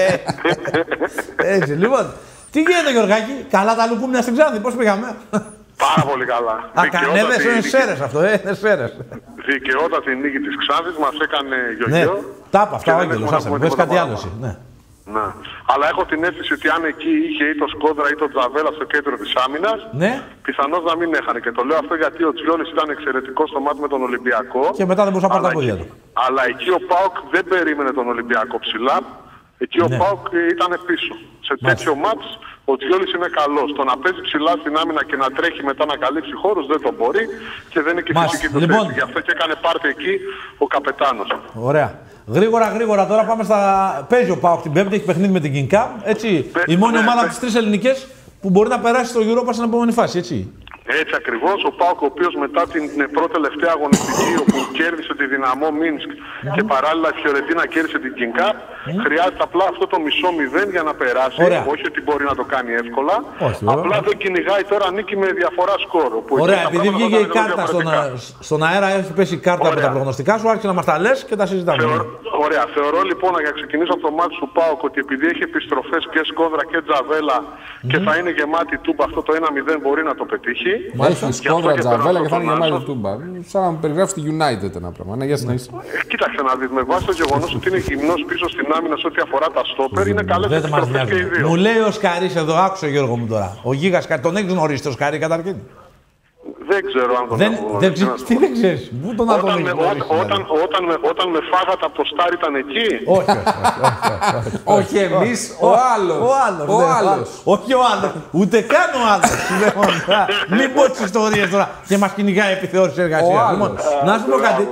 Έτσι, λοιπόν. Τι γίνεται, Γιωργάκη, καλά τα λουκούμια στην Ξάνθη, πώς πήγαμε? Πάρα πολύ καλά. Ακανέδες, είναι σέρες αυτό, ε, είναι σέρες. Δικαιότατη νίκη της Ξάνθης, μας έκανε γιογιό. Τάπα, αυτά ο Άγγελος, άσε, πες κάτι άλλο εσύ. Ναι. Αλλά έχω την αίσθηση ότι αν εκεί είχε ή το Σκόδρα ή το Τζαβέλα στο κέντρο της άμυνας, ναι. Πιθανώς να μην έχανε. Και το λέω αυτό γιατί ο Τζιόλης ήταν εξαιρετικός στο μάτι με τον Ολυμπιακό. Και μετά δεν μπορούσε να πάρει τα πόδια του. Αλλά εκεί ο ΠΑΟΚ δεν περίμενε τον Ολυμπιακό ψηλά. Εκεί ο ναι. ΠΑΟΚ ήταν πίσω. Σε τέτοιο μάτς ο Τζιόλης είναι καλός. Το να παίζει ψηλά στην άμυνα και να τρέχει μετά να καλύψει χώρους δεν τον μπορεί και δεν είναι και φυσική του λοιπόν... θέση. Γι' αυτό και έκανε πάρτι εκεί ο καπετάνος. Ωραία. Γρήγορα, γρήγορα τώρα πάμε στα. Παίζει ο ΠΑΟΚ την Πέμπτη, έχει παιχνίδι με την Κινκά. Έτσι. Πε... Η μόνη ναι, ομάδα από τις τρεις ελληνικές που μπορεί να περάσει στο Europa στην επόμενη φάση, έτσι. Έτσι ακριβώς, ο ΠΑΟΚ ο οποίος μετά την πρώτη τελευταία αγωνιστική όπου κέρδισε τη Δυναμό Μίνσκ mm. και παράλληλα η Φιωρεντίνα κέρδισε την Κινκά, mm. χρειάζεται απλά αυτό το μισό μηδέν για να περάσει. Ωραία. Όχι ότι μπορεί να το κάνει εύκολα. Όχι, απλά δεν κυνηγάει τώρα νίκη με διαφορά σκόρ. Ωραία, επειδή βγήκε η κάρτα στον, στον αέρα, έχει πέσει η κάρτα Ωραία. από τα προγνωστικά σου, άρχισε να μας τα λες και τα συζητάμε. Θεω... Ωραία, θεωρώ λοιπόν για να ξεκινήσω από το μάτι του ΠΑΟΚ ότι επειδή έχει επιστροφές και Σκόδρα και Τζαβέλα mm. και θα είναι γεμάτη τούμπα, αυτό το ένα μηδέν μπορεί να το πετύχει. Μάλιστα, Σκόδρα, Τζαβέλα και θα είναι γεμάτη τούμπα. Σαν να περιγράψει τη United ένα πράγμα. Ναι, yes, nice. ε, κοίταξε να δεις, με βάση το γεγονός ότι είναι γυμνός πίσω στην άμυνα σε ό,τι αφορά τα στόπερ, είναι καλές επιστροφές και οι δύο. Μου λέει ο Σκαρής εδώ, άκουσε Γιώργο μου τώρα. Ο Γίγας, τον έχεις γνωρίσει το Σκαρή καταρχήν? Δεν ξέρω αν τον δεν, έχω δεν ξέρεις, τι δεν ξέρεις, πού τον όταν, τον με, όταν, όταν, όταν, με, όταν με φάγατε από το Στάρ ήταν εκεί. Όχι, όχι, όχι εμείς, ο άλλος. Ο άλλος, ο άλλος. Όχι ο άλλος, ούτε καν ο άλλος. Μην πω τις ιστορίες τώρα και μας κυνηγάει επιθεώρηση εργασίας. Να σου πω κάτι.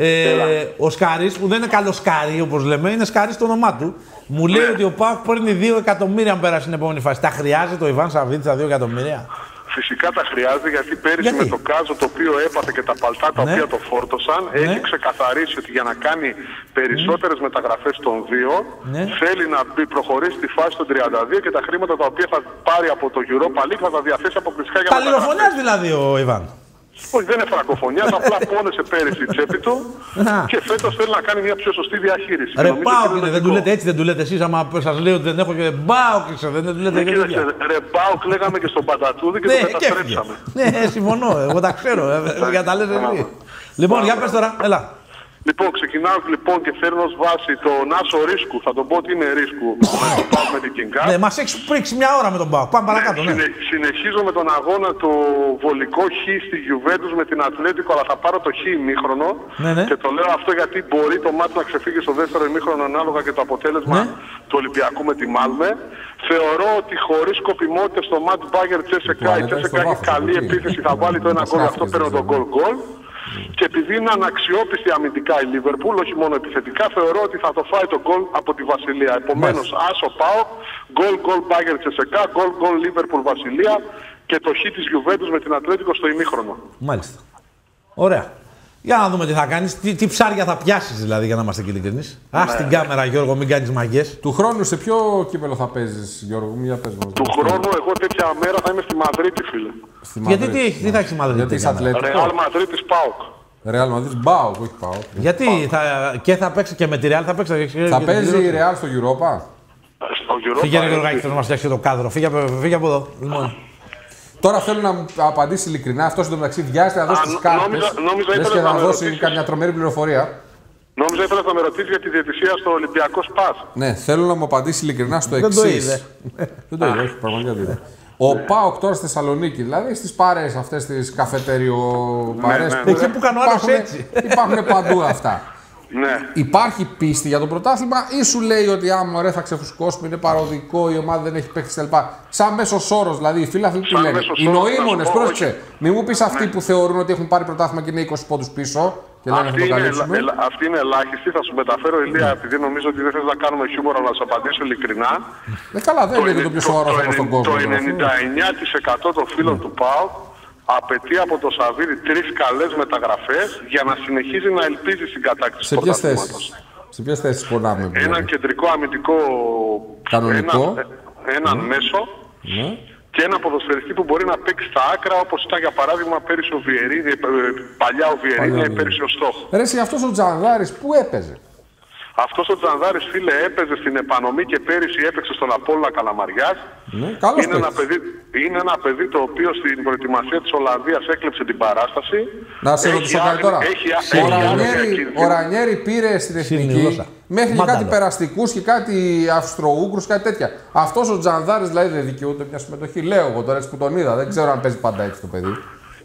Ε, ο Σκάρης, που δεν είναι καλό Σκάρι όπως λέμε, είναι Σκάρι στο όνομά του. Μου λέει ότι ο ΠΑΟΚ παίρνει δύο εκατομμύρια αν περάσει στην επόμενη φάση. Τα χρειάζεται ο Ιβάν Σαββίδης τα δύο εκατομμύρια? Φυσικά τα χρειάζεται, γιατί πέρυσι γιατί? με το Κάζο το οποίο έπαθε και τα παλτά τα ναι. οποία το φόρτωσαν, ναι. έχει ξεκαθαρίσει ότι για να κάνει περισσότερες mm. μεταγραφές των δύο ναι. θέλει να μπει, προχωρήσει στη φάση των τριάντα δύο και τα χρήματα τα οποία θα πάρει από το Europa League θα τα διαθέσει αποκλειστικά για να μεταγραφές. Παλιροφωνιάς δηλαδή ο Ιβάν. Όχι, δεν είναι φρακοφωνιά, απλά πόνεσε πέρυσι η τσέπη του και φέτος θέλει να κάνει μια πιο σωστή διαχείριση. Ρε Πάοκ είναι, δεν του λέτε έτσι, δεν του λέτε εσείς, άμα σας λέω ότι δεν έχω και Πάοκ είσαι, δεν του λέτε έτσι. Ρε Πάοκ λέγαμε και στον Πατατούδη και το καταστρέψαμε. Ναι, συμφωνώ, εγώ τα ξέρω, για τα λέτε εσύ. Λοιπόν, για πες τώρα, έλα. Λοιπόν, ξεκινάω λοιπόν και φέρνω ως βάση τον Άσο Ρίσκου. Θα τον πω ότι είναι Ρίσκου με τον ΠΑΟΚ με την Κινκά. Ναι, μας έχεις πρίξει μια ώρα με τον ΠΑΟΚ. Πάμε παρακάτω, ναι. Συνε, συνεχίζω με τον αγώνα το βολικό Χ στη Γιουβέντους με την Ατλέτικο, αλλά θα πάρω το Χ ημίχρονο. Ναι, ναι. Και το λέω αυτό γιατί μπορεί το μάτι να ξεφύγει στο δεύτερο ημίχρονο ανάλογα και το αποτέλεσμα ναι. του Ολυμπιακού με τη Μάλμε. Θεωρώ ότι χωρίς σκοπιμότητα στο μάτι Μπάγκερ Τσέσεκα, η Τσέσεκα έχει καλή επίθεση, θα βάλει το ένα γκολ, αυτό παίρνω τον γκολ γκολ. Και επειδή είναι αναξιόπιστη αμυντικά η Λίβερπουλ, όχι μόνο επιθετικά, θεωρώ ότι θα το φάει το γκολ από τη Βασιλεία. Επομένως, άσο ΠΑΟΚ, γκολ γκολ Μπάγκερ Τσεσεκά, γκολ γκολ Λίβερπουλ Βασιλεία και το Χ της Γιουβέντους με την Ατλέτικο στο ημίχρονο. Μάλιστα. Ωραία. Για να δούμε τι θα κάνεις, τι, τι ψάρια θα πιάσεις δηλαδή, για να είμαστε ειλικρινείς. Ναι. Ας την κάμερα, Γιώργο, μην κάνεις μαγιές. Του χρόνου σε ποιο κύπελο θα παίζεις, Γιώργο, μια πες μας. Του χρόνου, εγώ τέτοια μέρα θα είμαι στη Μαδρίτη, φίλε. Στη Μαδρίτη. Γιατί τι, τι θα έχεις στη Μαδρίτη? Γιατί είσαι Ατλέτικο. Ρεάλ Μαδρίτης ΠΑΟΚ. Ρεάλ Μαδρίτης ΠΑΟΚ, όχι ΠΑΟΚ. Γιατί θα, και θα παίξει και με τη Ρεάλ, θα παίξει. Θα παίζει η Ρεάλ στο Europa. Στο Europa. Φύγε ένα Γιώργο, θέλω να μας φτιάξει το κάδρο. Φύγε, φύγε από εδώ. Λοιπόν. Τώρα θέλω να μου απαντήσει ειλικρινά. Αυτό εντωμεταξύ βιάζεται να δώσει τις κάρτες. Λες και να δώσει καμιά τρομερή πληροφορία. Νόμιζα ήθελα να με ρωτήσει για τη διαιτησία στο Ολυμπιακό Σπας. Ναι, θέλω να μου απαντήσει ειλικρινά στο εξής. Δεν το είδε. Όχι, πραγματικά δεν είδε. Ο ΠΑΟΚ τώρα στη Θεσσαλονίκη, δηλαδή στις παρέες αυτές τις καφετέριο-παρέες. Ναι, ναι. Εκεί που κάνω άλλος έτσι. Υπάρχουν παντού αυτά. Ναι. Υπάρχει πίστη για το πρωτάθλημα ή σου λέει ότι άμα ωραία θα ξεφουσκώσουμε, είναι παροδικό, η ομάδα δεν έχει παίξει κτλ. Σαν μέσος όρος, δηλαδή οι φίλοι αυτοί που λένε. Οι νοήμονες, πρόσεξε. Μην μου πεις αυτοί ναι. που θεωρούν ότι έχουν πάρει πρωτάθλημα και είναι είκοσι πόντους πίσω. Και αυτή, είναι, ελα, αυτή είναι ελάχιστη, θα σου μεταφέρω Ηλία, mm. επειδή νομίζω ότι δεν θες να κάνουμε χιούμορ, αλλά να σου απαντήσω ειλικρινά. Ε, καλά, δεν είναι το πιο σοβαρό θέμα στον κόσμο. Το ενενήντα εννιά τοις εκατό των φίλων mm. του ΠΑΟΚ απαιτεί από το Σαββίδι τρεις καλές μεταγραφές για να συνεχίζει να ελπίζει στην κατάκτηση του πρωταθλήματος. Σε ποιες θέσεις πονάμε? Έναν κεντρικό αμυντικό, κανονικό, έναν, έναν mm. μέσο. Mm. Και ένα ποδοσφαιριστή που μπορεί να παίξει στα άκρα, όπως ήταν για παράδειγμα πέρυσι ο Βιερίνη, παλιά ο Βιερίνη ή πέρυσι ο Στόχ. Ρε εσύ, αυτός ο Τζανδάρης πού έπαιζε? Αυτός ο Τζανδάρης, φίλε, έπαιζε στην επανομή και πέρυσι έπαιξε στον Απόλλωνα Καλαμαριάς. Ναι, καλώς είναι, ένα παιδί, είναι ένα παιδί το οποίο στην προετοιμασία της Ολλανδίας έκλεψε την παράσταση. Να σε ρωτήσω κάτι τώρα. Έχει, ο, Ρανιέρη, ο Ρανιέρη πήρε στην εθνική μέχρι και κάτι περαστικούς και κάτι Αυστροούγκρους, κάτι τέτοια. Αυτός ο Τζανδάρης δηλαδή δεν δικαιούται μια συμμετοχή. Λέω εγώ τώρα έτσι που τον είδα, δεν ξέρω αν παίζει πάντα έτσι το παιδί.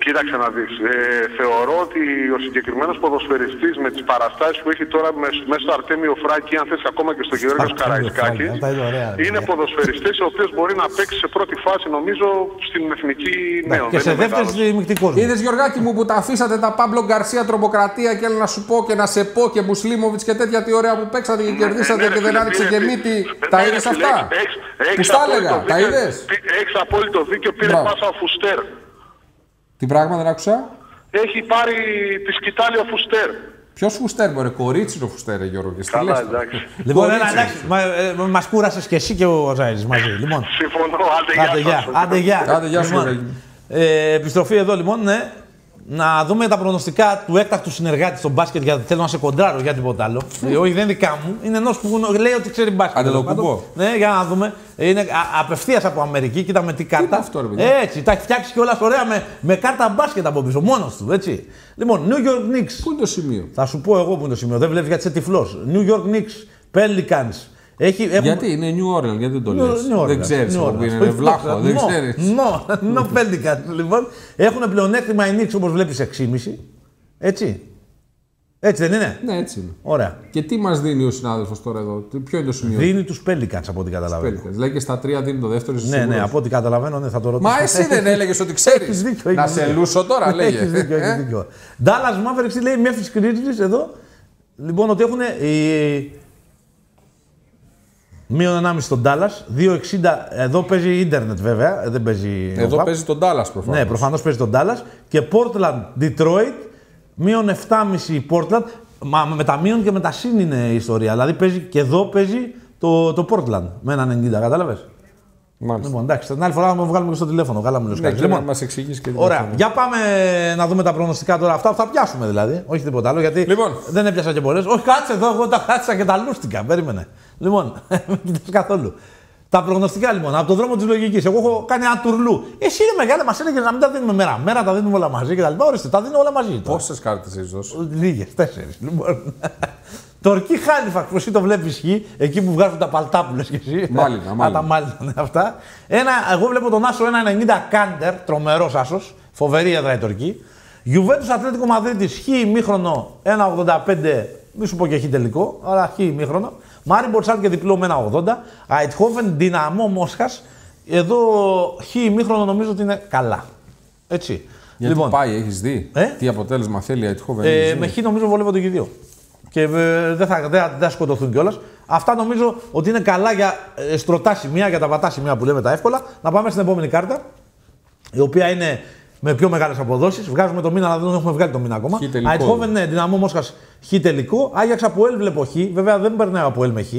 Κοίταξε να δεις. Ε, θεωρώ ότι ο συγκεκριμένος ποδοσφαιριστής με τις παραστάσεις που έχει τώρα μέσα στο Αρτέμιο Φράκη, αν θες ακόμα και στο Γεώργιος Καραϊσκάκη, είναι ποδοσφαιριστές ο οποίος μπορεί να παίξει σε πρώτη φάση, νομίζω, στην εθνική νέων. Και σε δεύτερη μεικτικό. Είδες, Γιωργάκη μου, που τα αφήσατε τα Πάμπλο Γκαρσία τρομοκρατία και έλα να σου πω και να σε πω και Μουσλίμοβιτς και τέτοια, τι ωραία που παίξατε και κερδίσατε και δεν άνοιξε και μύτη. Τα είδες αυτά? Που στα έλεγα, τα είδες? Έχεις απόλυτο δίκιο, πήρε πάσα ο Φουστέρ. Τι πράγμα, δεν άκουσα? Έχει πάρει τη σκητάλη ο Φουστέρ. Ποιος Φουστέρ, μωρέ, κορίτσι ο Φουστέρ, Γιώργο. Καλά, εντάξει. Λοιπόν, ένα εντάξει, μας κούρασες και εσύ και ο Ζάιρης μαζί. Λοιπόν. Συμφωνώ, άντε γεια. Άντε γεια. Άντε γεια σου, επιστροφή εδώ λοιπόν, ναι. Να δούμε τα προγνωστικά του έκτακτου συνεργάτη στο μπάσκετ, γιατί θέλω να σε κοντράρω για τίποτα άλλο. Όχι, δεν είναι δικά μου. Είναι ενός που λέει ότι ξέρει μπάσκετ. Αν το κουμπώ. Ναι, για να δούμε. Είναι απευθείας από Αμερική. Κοίτα με τι κάρτα. Αυτό, ρε, έτσι, τα έχει φτιάξει και όλα ωραία με, με κάρτα μπάσκετ από πίσω. Μόνος του, έτσι. Λοιπόν, New York Knicks. Πού είναι το σημείο? Θα σου πω εγώ που είναι το σημείο. Δεν βλέπεις γιατί είσαι τυφλός. New York Knicks, Pelicans. Έχει, έχουν... Γιατί είναι New Orleans, γιατί δεν το λες? Δεν ξέρεις που είναι, είναι βλάχο, δεν ξέρεις. No, no Pelicans, λοιπόν. Έχουν πλεονέκτημα οι Knicks, όπως βλέπεις, έξι κόμμα πέντε. Έτσι. Έτσι δεν είναι? Ναι, έτσι είναι. Ωραία. Και τι μας δίνει ο συνάδελφος τώρα εδώ, ποιο είναι το σημείο? Δίνει τους Pelicans από ό,τι καταλαβαίνω. Δηλαδή και στα τρία δίνει το δεύτερο. Ναι, ναι, από ό,τι καταλαβαίνω, ναι, θα το ρωτήσω. Μα εσύ δεν έλεγες ότι ξέρεις? Να σε λούσω τώρα, λέγε. Έχεις δίκιο, έχεις δίκιο. Dallas Mavericks λέει Memphis Grizzlies εδώ. Λοιπόν, ότι έχουν μείον ενάμιση στον Dallas, δύο εξήντα. Εδώ παίζει ίντερνετ βέβαια, δεν παίζει. Εδώ παίζει τον Dallas προφανώς. Ναι, προφανώς παίζει τον Dallas. Και Portland Detroit, μείον επτά κόμμα πέντε Portland. Μα με τα μείον και με τα συν είναι η ιστορία. Δηλαδή παίζει, και εδώ παίζει το, το Portland με έναν ενενήντα, κατάλαβες. Μάλιστα. Λοιπόν, εντάξει, την άλλη φορά θα με βγάλουμε και στο τηλέφωνο. Καλά μου λες κάτι. Λοιπόν, μας εξηγήσει και ωραία, είναι. Για πάμε να δούμε τα προγνωστικά τώρα. Αυτά που θα πιάσουμε δηλαδή. Όχι τίποτα άλλο, γιατί λοιπόν. Δεν έπιασα και πολλές. Όχι, κάτσε εδώ, εγώ τα κάτσα και τα λούστηκα. Περίμενε. Λοιπόν, μην κοιτάς καθόλου. Τα προγνωστικά λοιπόν, από τον δρόμο της λογικής. Εγώ έχω κάνει ένα τουρλού. Εσύ είναι μεγάλα, μας έλεγε να μην τα δίνουμε μέρα. Μέρα τα δίνουμε όλα μαζί και τα λοιπά. Ορίστε, τα δίνω όλα μαζί. Πόσες κάρτες έχεις δώσει? Λίγες, τέσσερις. Λοιπόν. Τορκή Χάλιφαξ, πως εσύ το βλέπεις χει, εκεί που βγάζουν τα παλτά που λες και εσύ. Μάλιστα, μάλιστα. Τα μάλιστα, ναι, αυτά. Ένα, εγώ βλέπω τον Άσο ένα ενενήντα Κάντερ, τρομερός Άσος, φοβερή έδρα η Τορκή. Γιουβέντους Ατλέτικο Μαδρίτης, χ ημίχρονο ένα ογδόντα πέντε, μη σου πω και χ τελικό, αλλά χ ημίχρονο. Μάρι Μπορτσάλ και διπλό με ένα ογδόντα. Αιτχόφεν Δυναμό Μόσχας, εδώ χ ημίχρονο νομίζω ότι είναι καλά. Έτσι. Γιατί λοιπόν, πάει, έχεις δει, ε? Τι αποτέλεσμα θέλει η Αιτχόφεν? Ε, με χ νομίζω βολεύονται και δύο. Και ε, δεν θα, δε, δε σκοτωθούν κιόλας. Αυτά νομίζω ότι είναι καλά για ε, στρωτά σημεία, για τα βατά σημεία που λέμε τα εύκολα. Να πάμε στην επόμενη κάρτα, η οποία είναι με πιο μεγάλες αποδόσεις. Βγάζουμε το μήνα, αλλά δεν έχουμε βγάλει το μήνα ακόμα. Αιτχόβεν, ναι, Δυναμό Μόσχας, χ τελικό. Άγιαξ Αποέλ βλέπω χ. Βέβαια δεν περνάει ο Αποέλ με χ.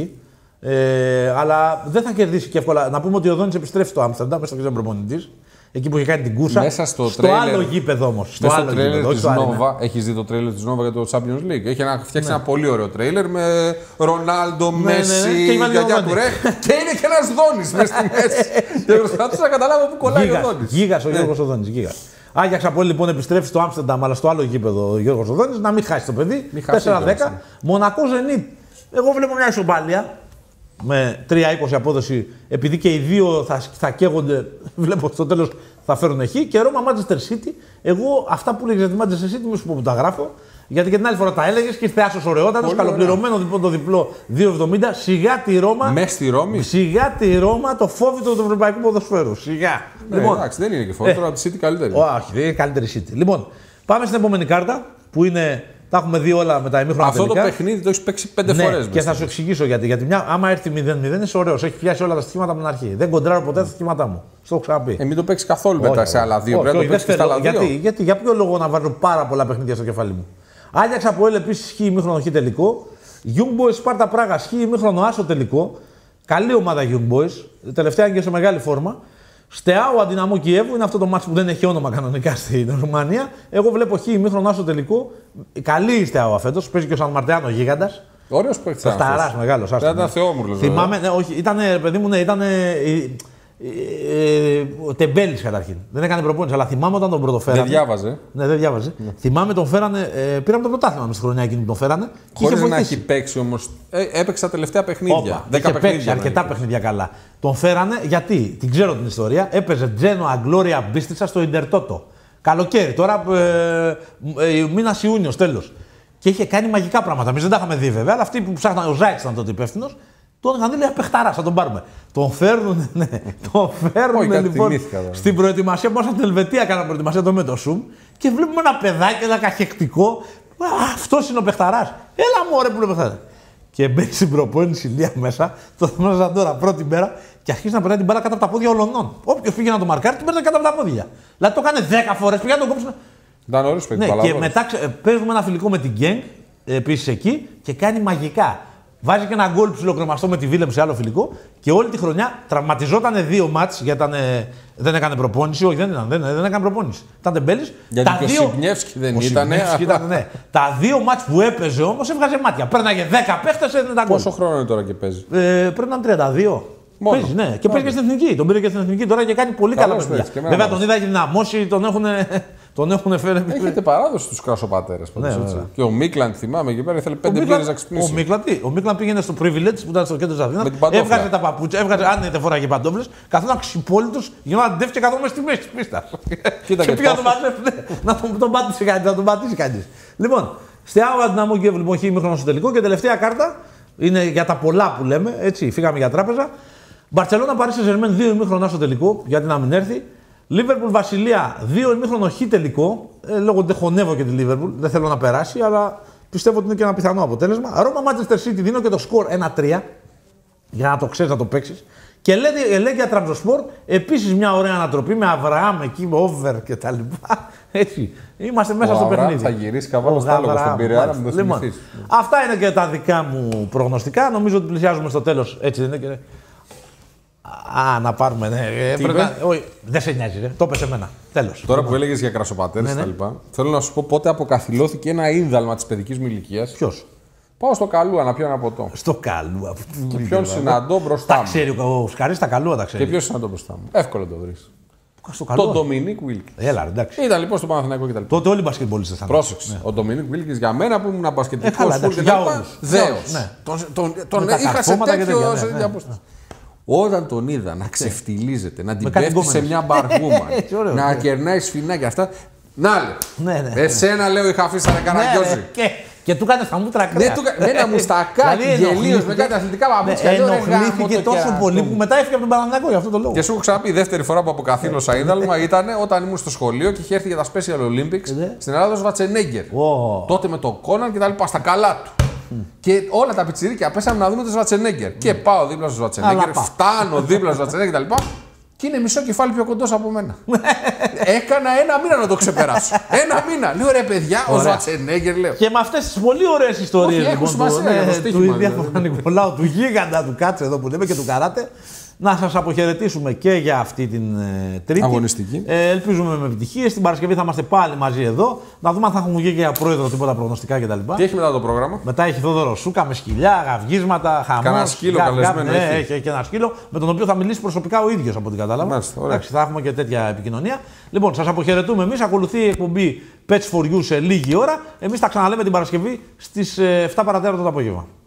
Ε, αλλά δεν θα κερδίσει και εύκολα. Να πούμε ότι ο Δόνης επιστρέφει στο Άμστερνταμ, μέσα στο προπονητής. Εκεί που είχε κάνει την κούσα. Μέσα στο, στο τρέλερ, άλλο γήπεδο όμως. Στο άλλο τρέλερ της Νόβα. Έχεις δει το τρέλερ της Νόβα για το Champions League? Έχει ένα, φτιάξει ναι. ένα πολύ ωραίο τρέλερ με Ρονάλντο, Μέση, ναι, ναι, ναι. γιαγιά του ρε. Και είναι και ένας Δόνης μέσα στη μέση. Και προσπαθούσα να καταλάβω πού κολλάει ο Δόνης. Γίγας ο Γιώργος ο Δόνης. Γίγας. Άγιαξ Αποέλ λοιπόν επιστρέφει στο Άμστερνταμ, αλλά στο άλλο γήπεδο ο Γιώργος ο Δόνης. Να μην χάσει το παιδί. τέσσερα δέκα. Μονακό Ζενίτ. Εγώ βλέπω μια ισοπαλία. Με τρία είκοσι απόδοση, επειδή και οι δύο θα, θα καίγονται, βλέπω στο τέλος θα φέρουν χ. Και Ρώμα Manchester City. Εγώ αυτά που λέγες για τη Manchester City, μη σου πω που τα γράφω. Γιατί και την άλλη φορά τα έλεγες και ήρθε άσος ωραιότατος, καλοπληρωμένο διπλό το διπλό δύο εβδομήντα. Σιγά τη Ρώμα. Μες στη Ρώμη. Σιγά τη Ρώμα το φόβητο του ευρωπαϊκού ποδοσφαίρου. Σιγά. Ναι, λοιπόν, εντάξει, δεν είναι και φόβητο, από τη City καλύτερη. Όχι, δεν είναι καλύτερη City. Λοιπόν, πάμε στην επόμενη κάρτα που είναι. Τα έχουμε δει όλα με τα ημίχρονα. Αυτό τελικά. Το παιχνίδι το έχει παίξει πέντε ναι, φορές. Και θα σου εξηγήσω γιατί. Γιατί μια, άμα έρθει μηδέν μηδέν, είσαι ωραίος. Έχει πιάσει όλα τα στοιχήματα από την αρχή. Δεν κοντράρω ποτέ τα στοιχήματά μου. Στο έχω ξαναπεί. Ε, μην το παίξει καθόλου μετά σε άλλα δύο. Όχι, πρέπει όχι, να το παίξει άλλα δύο. Γιατί, γιατί, για ποιο λόγο να βάζω πάρα πολλά παιχνίδια στο κεφάλι μου. Άγιαξ Αποέλ επίσης χ ημίχρονο χ τελικό. Young Boys Σπάρτα Πράγας χ ημίχρονο άσο τελικό. Καλή ομάδα Young Boys. Τελευταία είναι και σε μεγάλη φόρμα. Στεάου Αδυναμό Κιέβου είναι αυτό το μάτσο που δεν έχει όνομα κανονικά στην Ρουμανία. Εγώ βλέπω χ ημίχρονο άσο τελικό. Καλή η Στεάου αφέτος. Παίζει και ο Σαν Μαρτεάνο γίγαντας. Ωραίος παίκτης. Φεσταράς μεγάλος. Δεν ήταν θεόμουρλος. Θυμάμαι, ναι, όχι, ήταν παιδί μου, ναι, ήταν. Ο Τεμπέλης καταρχήν. Δεν έκανε προπόνηση, αλλά θυμάμαι όταν τον πρωτοφέρανε. Δεν διάβαζε. Ναι, δεν διάβαζε. Ναι. Θυμάμαι τον φέρανε. Ε, πήραμε το πρωτάθλημα με στη χρονιά εκείνη που τον φέρανε. Χωρίς να έχει παίξει όμως. Ε, έπαιξε τα τελευταία παιχνίδια. Όπα, είχε παίξει αρκετά παιχνίδια καλά. Τον φέρανε γιατί, την ξέρω την ιστορία, έπαιζε Τζένο Αγγλόρια Μπίστιτσα στο Ιντερτότο. Καλοκαίρι, τώρα ε, ε, μήνα Ιούνιο, τέλος. Και είχε κάνει μαγικά πράγματα. Εμείς δεν τα είχαμε δει βέβαια, αλλά αυτοί που ψάχναν, ο Ζάιτς ήταν τότε υπεύθυνος, τον είχαν δει, λέει, παιχταράς, θα τον πάρουμε. Τον φέρνουν, ναι, τον φέρνουν λοιπόν στην προετοιμασία. Πώς στην Ελβετία κάναμε προετοιμασία το με το Σουμ και βλέπουμε ένα παιδάκι, ένα καχεκτικό. Αυτός είναι ο παιχταράς. Έλα μωρέ που είναι ο παιχταράς. Και μπαίνει στην προπόνηση Ηλία μέσα, το θυμάσαι τώρα πρώτη μέρα και αρχίζει να περνάει την μπάλα κάτω από τα πόδια όλων. Όποιος πήγε να το μαρκάρει, την παίρνει κάτω από τα πόδια. Δηλαδή το έκανε δέκα φορές, πήγε να τον κόψει. Ήταν ωραίος παίκτης. Ναι, και μετά παίζουμε ένα φιλικό με την Γκένγκ επίσης εκεί και κάνει μαγικά. Βάζει και ένα γκολ ψιλοκρεμαστό με τη Βίλεμ σε άλλο φιλικό και όλη τη χρονιά τραυματιζόταν δύο μάτς γιατί ήταν, δεν έκανε προπόνηση. Όχι, δεν, ήταν, δεν, δεν έκανε προπόνηση. Ήταν τεμπέλης. Γιατί τα ο δύο... Σιγνιεύσκι δεν ήταν. ήταν ναι. Τα δύο μάτς που έπαιζε όμως έβγαζε μάτια. Πέρναγε δέκα παίχτες. Πόσο χρόνο είναι τώρα και παίζει? Ε, πρέπει να είναι τριάντα δύο. Μόνο. Παίζει, ναι. Και παίζει και στην εθνική. Τον πήρε και στην εθνική τώρα και κάνει πολύ καλά παιδιά. Βέβαια τον είδα, έχει δυναμώσει, τον έχουν. Τον έχουν φέρει. Έχετε παράδοση στους κρασοπατέρες. Ναι, και ο Μίκλαντ, θυμάμαι εκεί πέρα, ήθελε πέντε μήνες να ξυπνήσει. Ο Μίκλαντ, ο Μίκλαντ πήγαινε στο Privilege που ήταν στο κέντρο της Αθήνας. Έβγαζε τα παπούτσια, έβγαζε, αν δεν φοράγε παντόφλες, καθόταν ξυπόλυτος, γινόταν ντεφ και καθόμαστε στη μέση της πίστας. Κοίτα και πήγα να τον πατήσει κανείς, να τον πατήσει κανείς. Λοιπόν, στη Άουα Δυναμό Κιέβ, λοιπόν, έχει ημίχρονο στο τελικό και τελευταία κάρτα είναι για τα πολλά που λέμε, έτσι, φύγαμε για τράπεζα. Μπαρσελόνα Παρί Σεν-Ζερμέν, δύο ημίχρονα στο τελικό, γιατί να μην έρθει. Λίβερπουλ Βασιλεία, δύο ημίχρονο χ τελικό. Ε, λόγω ότι δεν χωνεύω και τη Λίβερπουλ, δεν θέλω να περάσει, αλλά πιστεύω ότι είναι και ένα πιθανό αποτέλεσμα. Ρώμα Manchester City, δίνω και το σκορ ένα τρία, για να το ξέρεις, να το παίξεις. Και Ελέγγια Τραμπζοσπορ, επίσης μια ωραία ανατροπή με Αβραάμ εκεί, με over κτλ. Έτσι. Είμαστε μέσα ο στο Αβραάμ παιχνίδι. Θα γυρίσει καβάλο στο άλογο στον Πειραιά να μην το θυμηθείς. Αυτά είναι και τα δικά μου προγνωστικά. Νομίζω ότι πλησιάζουμε στο τέλος. Έτσι δεν είναι? Α, να πάρουμε, ναι. Να... Όχι, δεν σε νοιάζει, ρε. Το πες εμένα. Τέλος. Τώρα που έλεγες για κρασοπατέρες ναι, ναι. κτλ. Θέλω να σου πω πότε αποκαθιλώθηκε ένα ίνδαλμα της παιδικής μου ηλικίας. Ποιος? Πάω στο Καλούα να πιω ένα ποτό. Στο Καλούα. Και ποιον συναντώ μπροστά μου. Τα ξέρει ο Σκαρής, τα Καλούα τα ξέρει. Και ποιον συναντώ μπροστά μου. Εύκολο το βρεις. Τον Ντομινίκ Βίλκης. Έλα, εντάξει. Ήταν λοιπόν στο Παναθηναϊκό κτλ. Τότε όλοι οι μπασκετμπολίστες ήταν. Πρόσεξε. Ναι. Ο Ντομινίκ Βίλκης για μένα που ήμουν μπασκετικός δέος. Τον είχα σε τέτοια απόσταση. Όταν τον είδα να ξεφτιλίζεται, να την πέφτει σε μια μπαργούμα, να κερνάει σφινάκια αυτά. Να λέει. Εσένα λέω είχα αφήσει να καραγκιόζει. Και του έκανε στα μούτρα κρέα. Με ένα μουστακάκι γελίος με κάτι αθλητικά παπούτσια. Ενοχλήθηκε τόσο πολύ που μετά έφυγε από τον Παναθηναϊκό για αυτό το λόγο. Και σου έχω ξαναπεί η δεύτερη φορά που αποκαθήλωσα ίνδαλμα ήταν όταν ήμουν στο σχολείο και είχε έρθει για τα Special Olympics στην Ελλάδα ο Σβατσενέγκερ. Τότε με το Κόναν και τα λοιπά στα καλά του. Mm. Και όλα τα πιτσιρίκια πέσαμε να δούμε τον Σβατσενέγκερ. Mm. Και πάω δίπλα στο Σβατσενέγκερ, φτάνω δίπλα στο Σβατσενέγκερ κτλ. Και είναι μισό κεφάλι πιο κοντός από μένα. Έκανα ένα μήνα να το ξεπεράσω. Ένα μήνα. Λέω ρε παιδιά, ο Σβατσενέγκερ λέω. Και με αυτές τις πολύ ωραίες ιστορίες λοιπόν, του, ναι, του Ηλία Παπα-Νικολάου, του γίγαντα του Κάτσε εδώ που λέμε και του Καράτε. Να σας αποχαιρετήσουμε και για αυτή την ε, Τρίτη. Αγωνιστική. Ε, ελπίζουμε με επιτυχίες. Την Παρασκευή θα είμαστε πάλι μαζί εδώ. Να δούμε αν θα έχουμε βγει και για πρόεδρο τίποτα προγνωστικά κτλ. Τι έχει μετά το πρόγραμμα? Μετά έχει Θόδωρο Σούκα με σκυλιά, γαυγίσματα, χαμός. Κανένα σκύλο καλεσμένο. Ναι, έχει. έχει και ένα σκύλο με τον οποίο θα μιλήσει προσωπικά ο ίδιος από ό,τι κατάλαβα. Εντάξει, θα έχουμε και τέτοια επικοινωνία. Λοιπόν, σας αποχαιρετούμε εμείς. Ακολουθεί η εκπομπή Pets for You σε λίγη ώρα. Εμείς τα ξαναλέμε την Παρασκευή στις εφτά παρατέταρτο το απόγευμα.